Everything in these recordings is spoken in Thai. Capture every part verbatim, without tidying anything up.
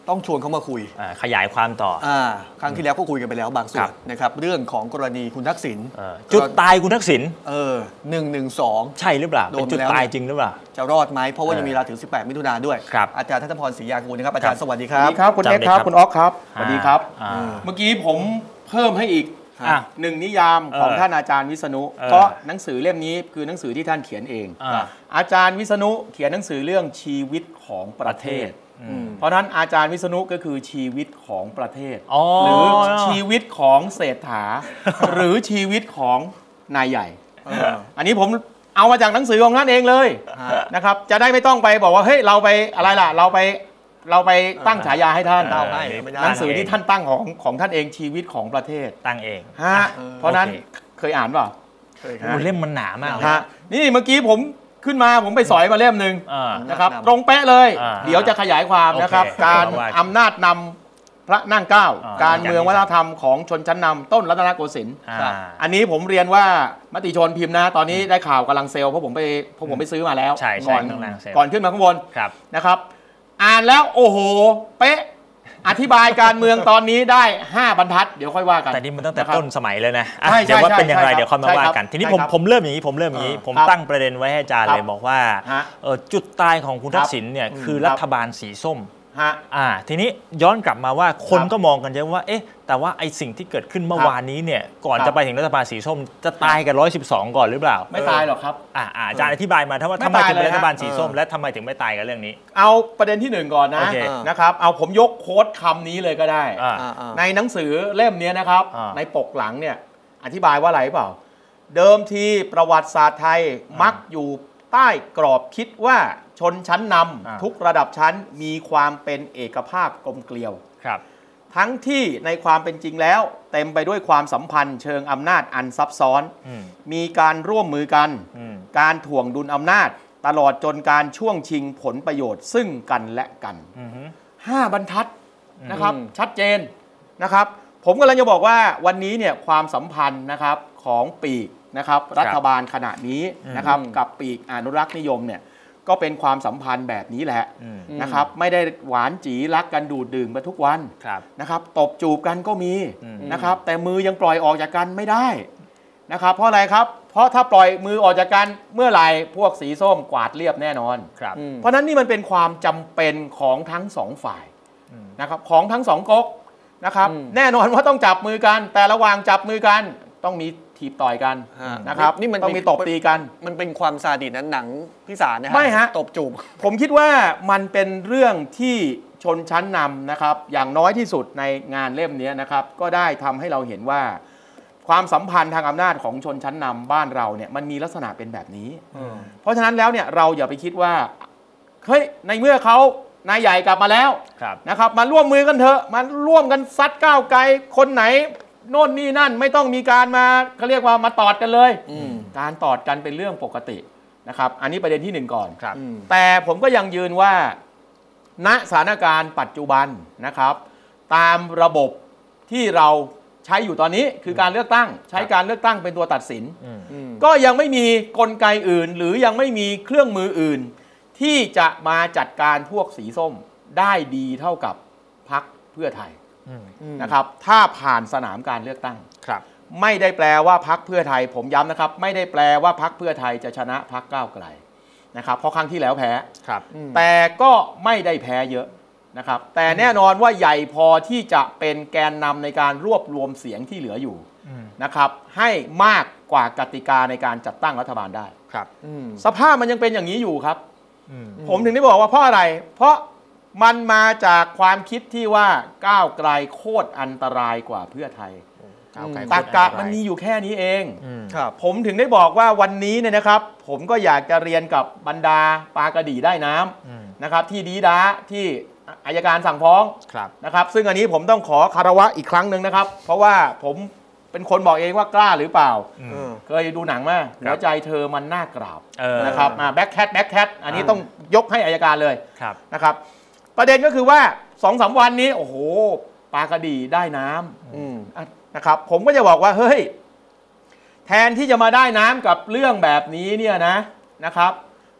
ต้องชวนเขามาคุยขยายความต่ออ่าครั้งที่แล้วก็คุยกันไปแล้วบางส่วนนะครับเรื่องของกรณีคุณทักษิณจุดตายคุณทักษิณเออหนึ่งหนึ่งสองใช่หรือเปล่าเป็นจุดตายจริงหรือเปล่าจะรอดไหมเพราะว่ายังมีเวลาถึงสิบแปดมิถุนายนด้วยอาจารย์ทัศพรศรียากูลนะครับอาจารย์สวัสดีครับสวัสดีครับคุณเอกครับคุณอ๊อกครับสวัสดีครับเมื่อกี้ผมเพิ่มให้อีกหนึ่งนิยามของท่านอาจารย์วิษณุเพราะหนังสือเล่มนี้คือหนังสือที่ท่านเขียนเองอาจารย์วิษณุเขียนหนังสือเรื่องชีวิตของประเทศเพราะนั้นอาจารย์วิษณุก็คือชีวิตของประเทศหรือชีวิตของเศรษฐาหรือชีวิตของนายใหญ่อันนี้ผมเอามาจากหนังสือของท่านเองเลยนะครับจะได้ไม่ต้องไปบอกว่าเฮ้ยเราไปอะไรล่ะเราไปเราไปตั้งฉายาให้ท่านหนังสือที่ท่านตั้งของของท่านเองชีวิตของประเทศตั้งเองฮะเพราะนั้นเคยอ่านเปล่าเคยเล่มมันหนามากฮะนี่เมื่อกี้ผมขึ้นมาผมไปสอยมาเล่มหนึ่งนะครับตรงเป๊ะเลยเดี๋ยวจะขยายความนะครับการอำนาจนำพระนั่งเกล้าการเมืองวัฒนธรรมของชนชั้นนำต้นรัตนโกสินทร์อันนี้ผมเรียนว่ามติชนพิมพ์นะตอนนี้ได้ข่าวกำลังเซลเพราะผมไปเพราะผมไปซื้อมาแล้วก่อนก่อนขึ้นมาข้างบนนะครับอ่านแล้วโอ้โหเป๊ะอธิบายการเมืองตอนนี้ได้ห้าบรรทัดเดี๋ยวค่อยว่ากันแต่นี่มันตั้งแต่ต้นสมัยเลยนะเดี๋ยวว่าเป็นอย่างไรเดี๋ยวค่อยมาว่ากันทีนี้ผมผมเริ่มอย่างนี้ผมเริ่มอย่างนี้ผมตั้งประเด็นไว้ให้อาจารย์เลยบอกว่าจุดตายของคุณทักษิณเนี่ยคือรัฐบาลสีส้มอ่าทีนี้ย้อนกลับมาว่าคนก็มองกันเยอะว่าเอ๊ะแต่ว่าไอ้สิ่งที่เกิดขึ้นเมื่อวานนี้เนี่ยก่อนจะไปถึงรัฐบาลสีส้มจะตายกันร้อยสิบสองก่อนหรือเปล่าไม่ตายหรอกครับอ่าอาจารย์อธิบายมาถ้าว่าทำไมถึงเป็นรัฐบาลสีส้มและทำไมถึงไม่ตายกันเรื่องนี้เอาประเด็นที่หนึ่งก่อนนะนะครับเอาผมยกโค้ดคำนี้เลยก็ได้ในหนังสือเล่มนี้นะครับในปกหลังเนี่ยอธิบายว่าอะไรเปล่าเดิมทีประวัติศาสตร์ไทยมักอยู่ใต้กรอบคิดว่าชนชั้นนำทุกระดับชั้นมีความเป็นเอกภาพกลมเกลียวครับทั้งที่ในความเป็นจริงแล้วเต็มไปด้วยความสัมพันธ์เชิงอำนาจอันซับซ้อนมีการร่วมมือกันการถ่วงดุลอำนาจตลอดจนการช่วงชิงผลประโยชน์ซึ่งกันและกันห้าบรรทัดนะครับชัดเจนนะครับผมกำลังจะบอกว่าวันนี้เนี่ยความสัมพันธ์นะครับของปีกนะครับรัฐบาลขณะนี้นะครับกับปีกอนุรักษ์นิยมเนี่ยก็เป็นความสัมพันธ์แบบนี้แหละนะครับไม่ได้หวานจีรักกันดูดดื่มมาทุกวันนะครับตบจูบกันก็มีนะครับแต่มือยังปล่อยออกจากกันไม่ได้นะครับเพราะอะไรครับเพราะถ้าปล่อยมือออกจากกันเมื่อไหร่พวกสีส้มกวาดเรียบแน่นอนเพราะนั้นนี่มันเป็นความจำเป็นของทั้งสองฝ่ายนะครับของทั้งสองก๊กนะครับแน่นอนว่าต้องจับมือกันแต่ระหว่างจับมือกันต้องมีถีบต่อยกันนะครับนี่มันต้องมีตบตีกันมันเป็นความซาดิสนั้นหนังพิศาจนะฮะไม่ฮะตบจูบผมคิดว่ามันเป็นเรื่องที่ชนชั้นนำนะครับอย่างน้อยที่สุดในงานเล่มนี้นะครับก็ได้ทำให้เราเห็นว่าความสัมพันธ์ทางอำนาจของชนชั้นนำบ้านเราเนี่ยมันมีลักษณะเป็นแบบนี้เพราะฉะนั้นแล้วเนี่ยเราอย่าไปคิดว่าเฮ้ยในเมื่อเขานายใหญ่กลับมาแล้วนะครับมาร่วมมือกันเถอะมาร่วมกันซัดก้าวไกลคนไหนโน่นนี่นั่นไม่ต้องมีการมาเขาเรียกว่ามาตอดกันเลยการตอดกันเป็นเรื่องปกตินะครับอันนี้ประเด็นที่หนึ่งก่อนแต่ผมก็ยังยืนว่าณสถานการณ์ปัจจุบันนะครับตามระบบที่เราใช้อยู่ตอนนี้คือการเลือกตั้งใช้การเลือกตั้งเป็นตัวตัดสินก็ยังไม่มีกลไกอื่นหรือยังไม่มีเครื่องมืออื่นที่จะมาจัดการพวกสีส้มได้ดีเท่ากับพรรคเพื่อไทยนะครับถ้าผ่านสนามการเลือกตั้งไม่ได้แปลว่าพรรคเพื่อไทยผมย้ำนะครับไม่ได้แปลว่าพรรคเพื่อไทยจะชนะพรรคก้าวไกลนะครับเพราะครั้งที่แล้วแพ้แต่ก็ไม่ได้แพ้เยอะนะครับแต่แน่นอนว่าใหญ่พอที่จะเป็นแกนนำในการรวบรวมเสียงที่เหลืออยู่นะครับให้มากกว่ากติกาในการจัดตั้งรัฐบาลได้สภาพมันยังเป็นอย่างนี้อยู่ครับผมถึงได้บอกว่าเพราะอะไรเพราะมันมาจากความคิดที่ว่าก้าวไกลโคตรอันตรายกว่าเพื่อไทยตรรกะมันมีอยู่แค่นี้เองผมถึงได้บอกว่าวันนี้เนี่ยนะครับผมก็อยากจะเรียนกับบรรดาปลากระดี่ได้น้ำนะครับที่ดีด้าที่อัยการสั่งฟ้องนะครับซึ่งอันนี้ผมต้องขอคารวะอีกครั้งหนึ่งนะครับเพราะว่าผมเป็นคนบอกเองว่ากล้าหรือเปล่าเคยดูหนังมาหัวใจเธอมันน่ากราบนะครับแบ็คแคทแบ็คแคทอันนี้ต้องยกให้อัยการเลยนะครับประเด็นก็คือว่าสองสามวันนี้โอ้โหปลากระดี่ได้น้ำนะครับผมก็จะบอกว่าเฮ้ยแทนที่จะมาได้น้ำกับเรื่องแบบนี้เนี่ยนะนะครับ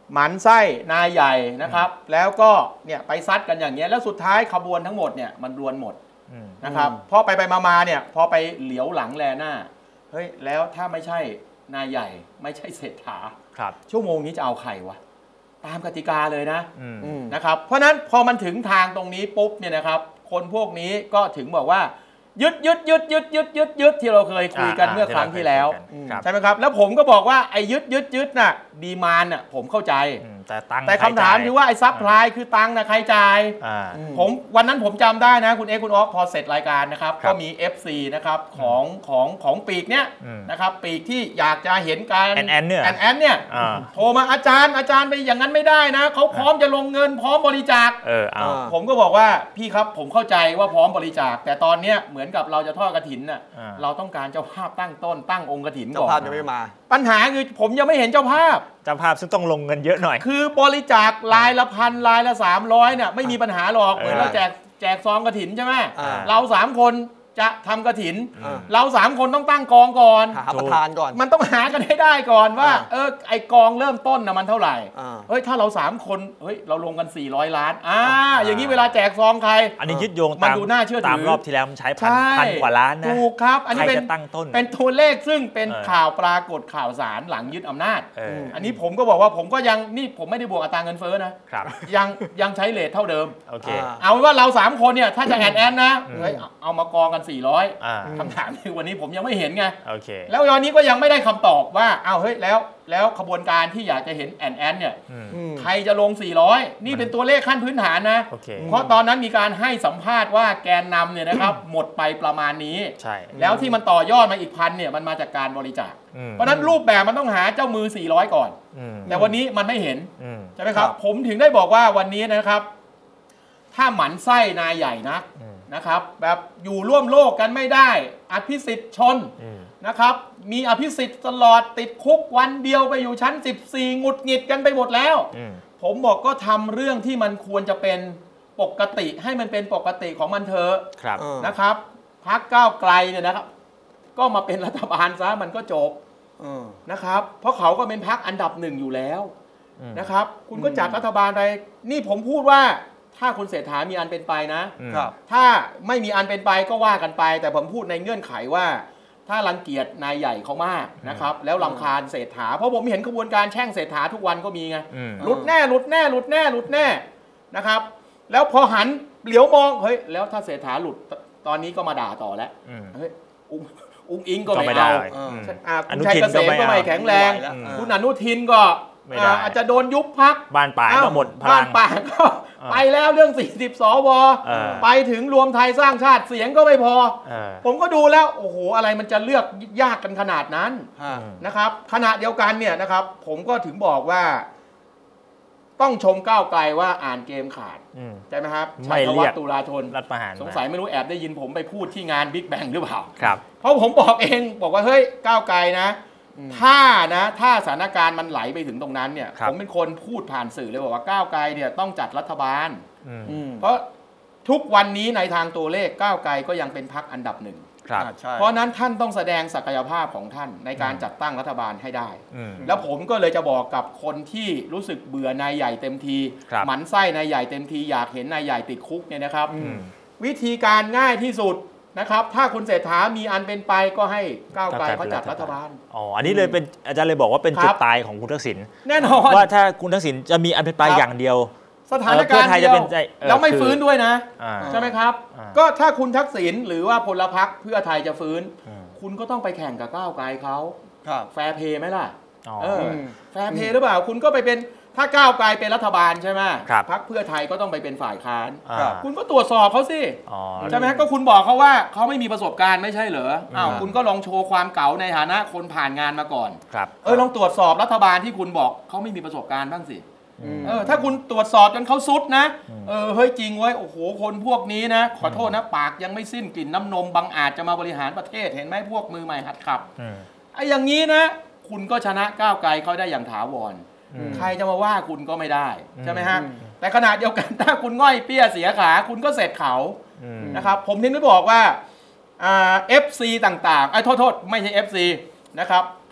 หมันไส้นายใหญ่นะครับแล้วก็เนี่ยไปซัดกันอย่างเงี้ยแล้วสุดท้ายขบวนทั้งหมดเนี่ยมันรวนหมดนะครับพอไปไปมาๆเนี่ยพอไปเหลียวหลังแลหน้าเฮ้ยแล้วถ้าไม่ใช่นายใหญ่ไม่ใช่เศรษฐาชั่วโมงนี้จะเอาใครวะตามกติกาเลยนะนะครับเพราะนั้นพอมันถึงทางตรงนี้ปุ๊บเนี่ยนะครับคนพวกนี้ก็ถึงบอกว่ายึดยึดยึดยึดยึดยึดยึดที่เราเคยคุยกันเมื่อครั้งที่แล้วใช่ไหมครับแล้วผมก็บอกว่าไอ้ยึดยึดยึดน่ะดีมานน่ะผมเข้าใจแต่ตังค์แต่คำถามคือว่าไอ้ซัพพลายคือตังค์นะใครจ่ายผมวันนั้นผมจำได้นะคุณเอ็กคุณอ๊อฟพอเสร็จรายการนะครับก็มี เอฟ ซี นะครับของของของปีกเนี้ยนะครับปีกที่อยากจะเห็นการแอนแอนเนี่ยแอนแอนเนี่ยโทรมาอาจารย์อาจารย์ไปอย่างนั้นไม่ได้นะเขาพร้อมจะลงเงินพร้อมบริจาคผมก็บอกว่าพี่ครับผมเข้าใจว่าพร้อมบริจาคแต่ตอนเนี้ยเหมือนกับเราจะทอดกฐินน่ะเราต้องการเจ้าภาพตั้งต้นตั้งองค์กฐินก่อนเจ้าภาพยังไม่มาปัญหาคือผมยังไม่เห็นเจ้าภาพเจ้าภาพซึ่งต้องลงเงินเยอะหน่อยคือบริจาครายละพันรายละสามร้อยเนี่ยไม่มีปัญหาหรอกเหมือนเราแจกแจกซองกฐินใช่ไหมเราสามคนจะทำกฐินเราสามคนต้องตั้งกองก่อนหาประธานก่อนมันต้องหากันให้ได้ก่อนว่าเออไอกองเริ่มต้นนะมันเท่าไหร่เฮ้ยถ้าเราสามคนเฮ้ยเราลงกันสี่ร้อยล้านอ่าอย่างนี้เวลาแจกซองใครอันนี้ยึดโยงมันดูน่าเชื่อถือตามรอบที่แล้วมันใช้พันพันกว่าล้านนะถูกครับอันนี้เป็นตั้งต้นเป็นตัวเลขซึ่งเป็นข่าวปรากฏข่าวสารหลังยึดอำนาจอันนี้ผมก็บอกว่าผมก็ยังนี่ผมไม่ได้บวกอัตราเงินเฟ้อนะยังยังใช้เรทเท่าเดิมโอเคเอาว่าเราสามคนเนี่ยถ้าจะแอนแอนนะเฮ้ยเอามากองกันสี่ร้อยคำถามคือวันนี้ผมยังไม่เห็นไงแล้ววันนี้ก็ยังไม่ได้คำตอบว่าเอาเฮ้ยแล้วแล้วขบวนการที่อยากจะเห็นแอนแอนเนี่ยใครจะลงสี่ร้อยนี่เป็นตัวเลขขั้นพื้นฐานนะเพราะตอนนั้นมีการให้สัมภาษณ์ว่าแกนนำเนี่ยนะครับหมดไปประมาณนี้แล้วที่มันต่อยอดมาอีกพันเนี่ยมันมาจากการบริจาคเพราะนั้นรูปแบบมันต้องหาเจ้ามือสี่ร้อยก่อนแต่วันนี้มันไม่เห็นใช่ไหมครับผมถึงได้บอกว่าวันนี้นะครับถ้าหมันไส้นายใหญ่นะนะครับแบบอยู่ร่วมโลกกันไม่ได้อภิสิทธิ์ชนนะครับมีอภิสิทธิ์ตลอดติดคุกวันเดียวไปอยู่ชั้นสิบสี่หงุดหงิดกันไปหมดแล้วผมบอกก็ทำเรื่องที่มันควรจะเป็นปกติให้มันเป็นปกติของมันเถอะนะครับพรรคก้าวไกลเนี่ยนะครับก็มาเป็นรัฐบาลซะมันก็จบนะครับเพราะเขาก็เป็นพรรคอันดับหนึ่งอยู่แล้วนะครับคุณก็จัดรัฐบาลไปนี่ผมพูดว่าถ้าคุณเศรษฐามีอันเป็นไปนะถ้าไม่มีอันเป็นไปก็ว่ากันไปแต่ผมพูดในเงื่อนไขว่าถ้ารังเกียจนายใหญ่เขามากนะครับแล้วรำคาญเศรษฐาเพราะผมเห็นขบวนการแช่งเศรษฐาทุกวันก็มีไงหลุดแน่หลุดแน่หลุดแน่หลุดแน่นะครับแล้วพอหันเหลียวมองเฮ้ยแล้วถ้าเศรษฐาหลุดตอนนี้ก็มาด่าต่อแล้วเฮ้ยอุ้งอิงก็ไม่เอาคุณชัยเกษมก็ไม่แข็งแรงคุณอนุทินก็อาจจะโดนยุบพรรคบ้านป่าก็หมดพลังบ้านป่าก็ไปแล้วเรื่องสี่สิบสวไปถึงรวมไทยสร้างชาติเสียงก็ไม่พอผมก็ดูแล้วโอ้โหอะไรมันจะเลือกยากกันขนาดนั้นนะครับขณะเดียวกันเนี่ยนะครับผมก็ถึงบอกว่าต้องชมก้าวไกลว่าอ่านเกมขาดใช่ไหมครับชัยวัฒน์ตุลาธนรัฐประหารสงสัยไม่รู้แอบได้ยินผมไปพูดที่งานบิ๊กแบงหรือเปล่าครับเพราะผมบอกเองบอกว่าเฮ้ยก้าวไกลนะถ้านะถ้าสถานการณ์มันไหลไปถึงตรงนั้นเนี่ยผมเป็นคนพูดผ่านสื่อเลยบอกว่าก้าวไกลเนี่ยต้องจัดรัฐบาลเพราะทุกวันนี้ในทางตัวเลขก้าวไกลก็ยังเป็นพรรคอันดับหนึ่งเพราะนั้นท่านต้องแสดงศักยภาพของท่านในการจัดตั้งรัฐบาลให้ได้แล้วผมก็เลยจะบอกกับคนที่รู้สึกเบื่อนายใหญ่เต็มทีหมันไส้นายใหญ่เต็มทีอยากเห็นนายใหญ่ติดคุกเนี่ยนะครับวิธีการง่ายที่สุดนะครับถ้าคุณเศรษฐามีอันเป็นไปก็ให้ก้าวไกลเขาจัดรัฐบาลอ๋ออันนี้เลยเป็นอาจารย์เลยบอกว่าเป็นจุดตายของคุณทักษิณแน่นอนว่าถ้าคุณทักษิณจะมีอันเป็นไปอย่างเดียวสถานการณ์เดียวแล้วไม่ฟื้นด้วยนะใช่ไหมครับก็ถ้าคุณทักษิณหรือว่าพลพรรคเพื่อไทยจะฟื้นคุณก็ต้องไปแข่งกับก้าวไกลเขาแฟร์เพย์ไหมล่ะแฟร์เพย์หรือเปล่าคุณก็ไปเป็นถ้าก้าวไกลเป็นรัฐบาลใช่ไหมพรรคเพื่อไทยก็ต้องไปเป็นฝ่ายค้านคุณก็ตรวจสอบเขาสิใช่ไหมก็คุณบอกเขาว่าเขาไม่มีประสบการณ์ไม่ใช่เหรออ้าวคุณก็ลองโชว์ความเก๋าในฐานะคนผ่านงานมาก่อนเออลองตรวจสอบรัฐบาลที่คุณบอกเขาไม่มีประสบการณ์บ้างสิเออถ้าคุณตรวจสอบจนเขาซุดนะเออเฮ้ยจริงเว้ยโอ้โหคนพวกนี้นะขอโทษนะปากยังไม่สิ้นกลิ่นน้ำนมบางอาจจะมาบริหารประเทศเห็นไหมพวกมือใหม่หัดขับไอ้อย่างนี้นะคุณก็ชนะก้าวไกลเขาได้อย่างถาวรใครจะมาว่าคุณก็ไม่ได้ใช่ไหมฮะแต่ขณะเดียวกันถ้าคุณง่อยเปี้ยเสียขาคุณก็เสร็จเขานะครับผมถึงได้บอกว่าเอฟซีต่างๆไอ้โทษโทษไม่ใช่ เอฟ ซี นะครับ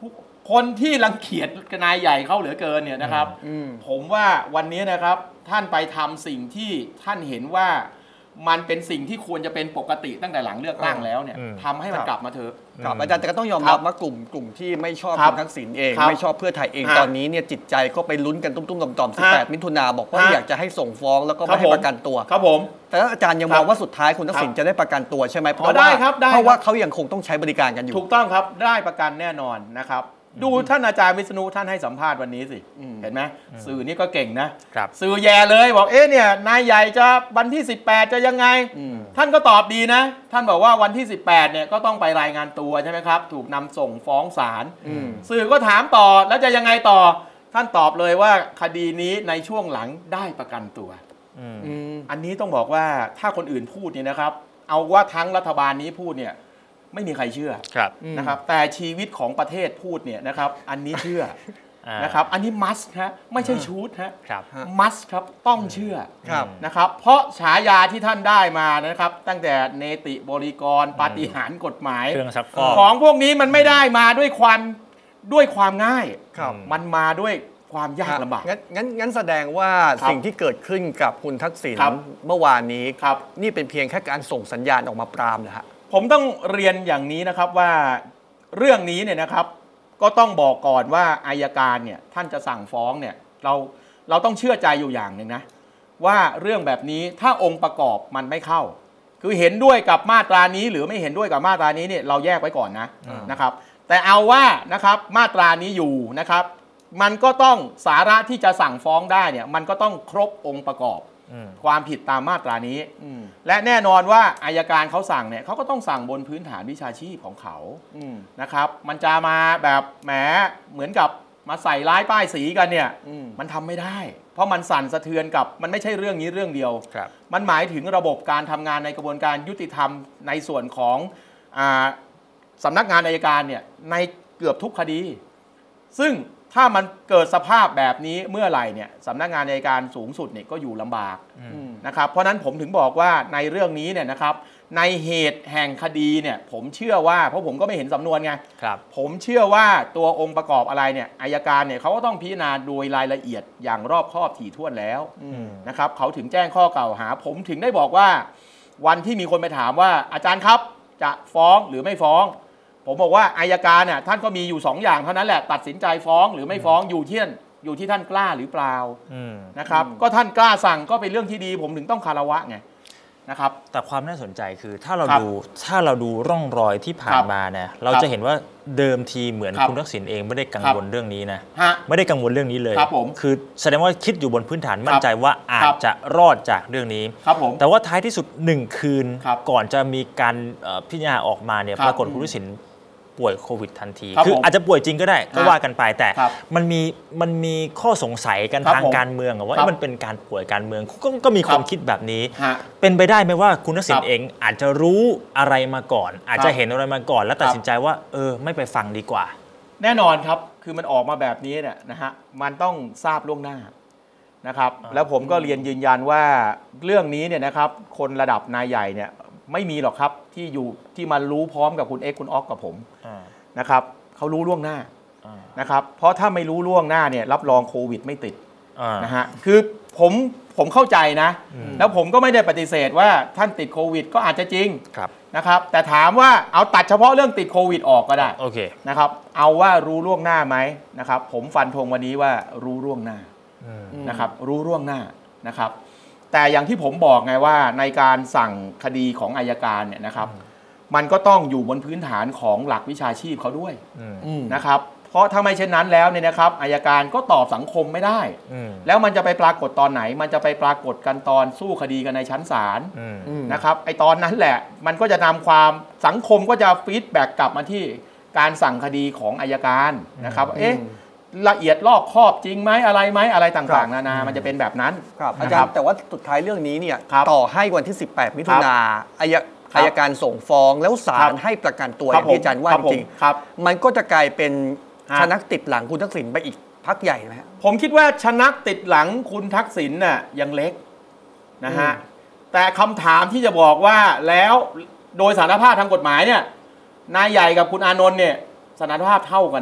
คนที่รังเกียจนายใหญ่เขาเหลือเกินเนี่ยนะครับผมว่าวันนี้นะครับท่านไปทำสิ่งที่ท่านเห็นว่ามันเป็นสิ่งที่ควรจะเป็นปกติตั้งแต่หลังเลือกตั้งแล้วเนี่ยทำให้มันกลับมาเถอะครับอาจารย์แต่ก็ต้องยอมรับว่ากลุ่มกลุ่มที่ไม่ชอบคุณทักษิณเองไม่ชอบเพื่อไทยเองตอนนี้เนี่ยจิตใจก็ไปลุ้นกันตุ้มๆต่อมๆสิบแปดมิถุนาบอกว่าอยากจะให้ส่งฟ้องแล้วก็ไม่ให้ประกันตัวครับผมแต่อาจารย์ยังมองว่าสุดท้ายคุณทักษิณจะได้ประกันตัวใช่ไหมเพราะว่าเพราะว่าเขายังคงต้องใช้บริการกันอยู่ถูกต้องครับได้ประกันแน่นอนนะครับดูท่านอาจารย์วิษณุท่านให้สัมภาษณ์วันนี้สิเห็นไหมสื่อนี่ก็เก่งนะสื่อแย่เลยบอกเอ๊ะเนี่ยนายใหญ่จะวันที่สิบแปดจะยังไงท่านก็ตอบดีนะท่านบอกว่าวันที่สิบแปดเนี่ยก็ต้องไปรายงานตัวใช่ไหมครับถูกนำส่งฟ้องศาลสื่อก็ถามต่อแล้วจะยังไงต่อท่านตอบเลยว่าคดีนี้ในช่วงหลังได้ประกันตัวอันนี้ต้องบอกว่าถ้าคนอื่นพูดเนี่ยนะครับเอาว่าทั้งรัฐบาลนี้พูดเนี่ยไม่มีใครเชื่อนะครับแต่ชีวิตของประเทศพูดเนี่ยนะครับอันนี้เชื่อนะครับอันนี้ must ฮะไม่ใช่ชูดฮะ must ครับต้องเชื่อนะครับเพราะฉายาที่ท่านได้มานะครับตั้งแต่เนติบริกรปาฏิหาริย์กฎหมายของพวกนี้มันไม่ได้มาด้วยความด้วยความง่ายมันมาด้วยความยากลำบากงั้นงั้นงั้นแสดงว่าสิ่งที่เกิดขึ้นกับคุณทักษิณเมื่อวานนี้นี่เป็นเพียงแค่การส่งสัญญาณออกมาปรามนะฮะผมต้องเรียนอย่างนี้นะครับว่าเรื่องนี้เนี่ยนะครับก็ต้องบอกก่อนว่าอัยการเนี่ยท่านจะสั่งฟ้องเนี่ยเราเราต้องเชื่อใจอยู่อย่างหนึ่งนะว่าเรื่องแบบนี้ถ้าองค์ประกอบมันไม่เข้าคือเห็นด้วยกับมาตรานี้หรือไม่เห็นด้วยกับมาตรานี้เนี่ยเราแยกไว้ก่อนนะนะครับแต่เอาว่านะครับมาตรานี้อยู่นะครับมันก็ต้องสาระที่จะสั่งฟ้องได้เนี่ยมันก็ต้องครบองค์ประกอบความผิดตามมาตรานี้และแน่นอนว่าอัยการเขาสั่งเนี่ยเขาก็ต้องสั่งบนพื้นฐานวิชาชีพของเขานะครับมันจะมาแบบแหมเหมือนกับมาใส่ร้ายป้ายสีกันเนี่ยมันทำไม่ได้เพราะมันสั่นสะเทือนกับมันไม่ใช่เรื่องนี้เรื่องเดียวมันหมายถึงระบบการทำงานในกระบวนการยุติธรรมในส่วนของสำนักงานอัยการเนี่ยในเกือบทุกคดีซึ่งถ้ามันเกิดสภาพแบบนี้เมื่อไหร่เนี่ยสำนักงานอัยการสูงสุดเนี่ยก็อยู่ลำบากนะครับเพราะนั้นผมถึงบอกว่าในเรื่องนี้เนี่ยนะครับในเหตุแห่งคดีเนี่ยผมเชื่อว่าเพราะผมก็ไม่เห็นสำนวนไงผมเชื่อว่าตัวองค์ประกอบอะไรเนี่ยอัยการเนี่ยเขาก็ต้องพิจารณาโดยรายละเอียดอย่างรอบคอบถี่ถ้วนแล้วนะครับเขาถึงแจ้งข้อกล่าวหาผมถึงได้บอกว่าวันที่มีคนไปถามว่าอาจารย์ครับจะฟ้องหรือไม่ฟ้องผมบอกว่าอัยการเนี่ยท่านก็มีอยู่สองอย่างเท่านั้นแหละตัดสินใจฟ้องหรือไม่ฟ้องอยู่ที่อยู่ที่ท่านกล้าหรือเปล่านะครับก็ท่านกล้าสั่งก็เป็นเรื่องที่ดีผมถึงต้องคารวะไงนะครับแต่ความน่าสนใจคือถ้าเราดูถ้าเราดูร่องรอยที่ผ่านมาเนี่ยเราจะเห็นว่าเดิมทีเหมือนคุณทักษิณเองไม่ได้กังวลเรื่องนี้นะไม่ได้กังวลเรื่องนี้เลยคือแสดงว่าคิดอยู่บนพื้นฐานมั่นใจว่าอาจจะรอดจากเรื่องนี้แต่ว่าท้ายที่สุดหนึ่งคืนก่อนจะมีการพิจารณาออกมาเนี่ยปรากฏคุณทักษิณป่วยโควิดทันทีคืออาจจะป่วยจริงก็ได้ก็ว่ากันไปแต่มันมีมันมีข้อสงสัยกันทางการเมืองว่ามันเป็นการป่วยการเมืองก็มีความคิดแบบนี้เป็นไปได้ไหมว่าคุณทักษิณเองอาจจะรู้อะไรมาก่อนอาจจะเห็นอะไรมาก่อนแล้วตัดสินใจว่าเออไม่ไปฟังดีกว่าแน่นอนครับคือมันออกมาแบบนี้เนี่ยนะฮะมันต้องทราบล่วงหน้านะครับแล้วผมก็เรียนยืนยันว่าเรื่องนี้เนี่ยนะครับคนระดับนายใหญ่เนี่ยไม่มีหรอกครับที่อยู่ที่มารู้พร้อมกับคุณเอ็กซ์คุณออกกับผมนะครับเขารู้ล่วงหน้านะครับเพราะถ้าไม่รู้ล่วงหน้าเนี่ยรับรองโควิดไม่ติดนะฮะคือผมผมเข้าใจนะแล้วผมก็ไม่ได้ปฏิเสธว่าท่านติดโควิดก็อาจจะจริงนะครับแต่ถามว่าเอาตัดเฉพาะเรื่องติดโควิดออกก็ได้นะครับเอาว่ารู้ล่วงหน้าไหมนะครับผมฟันธงวันนี้ว่ารู้ล่วงหน้านะครับรู้ล่วงหน้านะครับแต่อย่างที่ผมบอกไงว่าในการสั่งคดีของอัยการเนี่ยนะครับมันก็ต้องอยู่บนพื้นฐานของหลักวิชาชีพเขาด้วยนะครับเพราะถ้าไม่เช่นนั้นแล้วเนี่ยนะครับอัยการก็ตอบสังคมไม่ได้แล้วมันจะไปปรากฏตอนไหนมันจะไปปรากฏกันตอนสู้คดีกันในชั้นศาลนะครับไอตอนนั้นแหละมันก็จะนำความสังคมก็จะฟีดแบ็กกลับมาที่การสั่งคดีของอัยการนะครับเอ๊ะละเอียดรอบคอบจริงไหมอะไรไหมอะไรต่างๆนานามันจะเป็นแบบนั้นอาจารย์แต่ว่าสุดท้ายเรื่องนี้เนี่ยต่อให้วันที่สิบแปดมิถุนาอัยอัยการส่งฟ้องแล้วศาลให้ประกันตัวอย่างที่อาจารย์ว่าจริงมันก็จะกลายเป็นชนักติดหลังคุณทักษิณไปอีกพักใหญ่ไหมผมคิดว่าชนักติดหลังคุณทักษิณน่ะยังเล็กนะฮะแต่คำถามที่จะบอกว่าแล้วโดยสารภาพทางกฎหมายเนี่ยนายใหญ่กับคุณอานนท์เนี่ยสารภาพเท่ากันนะ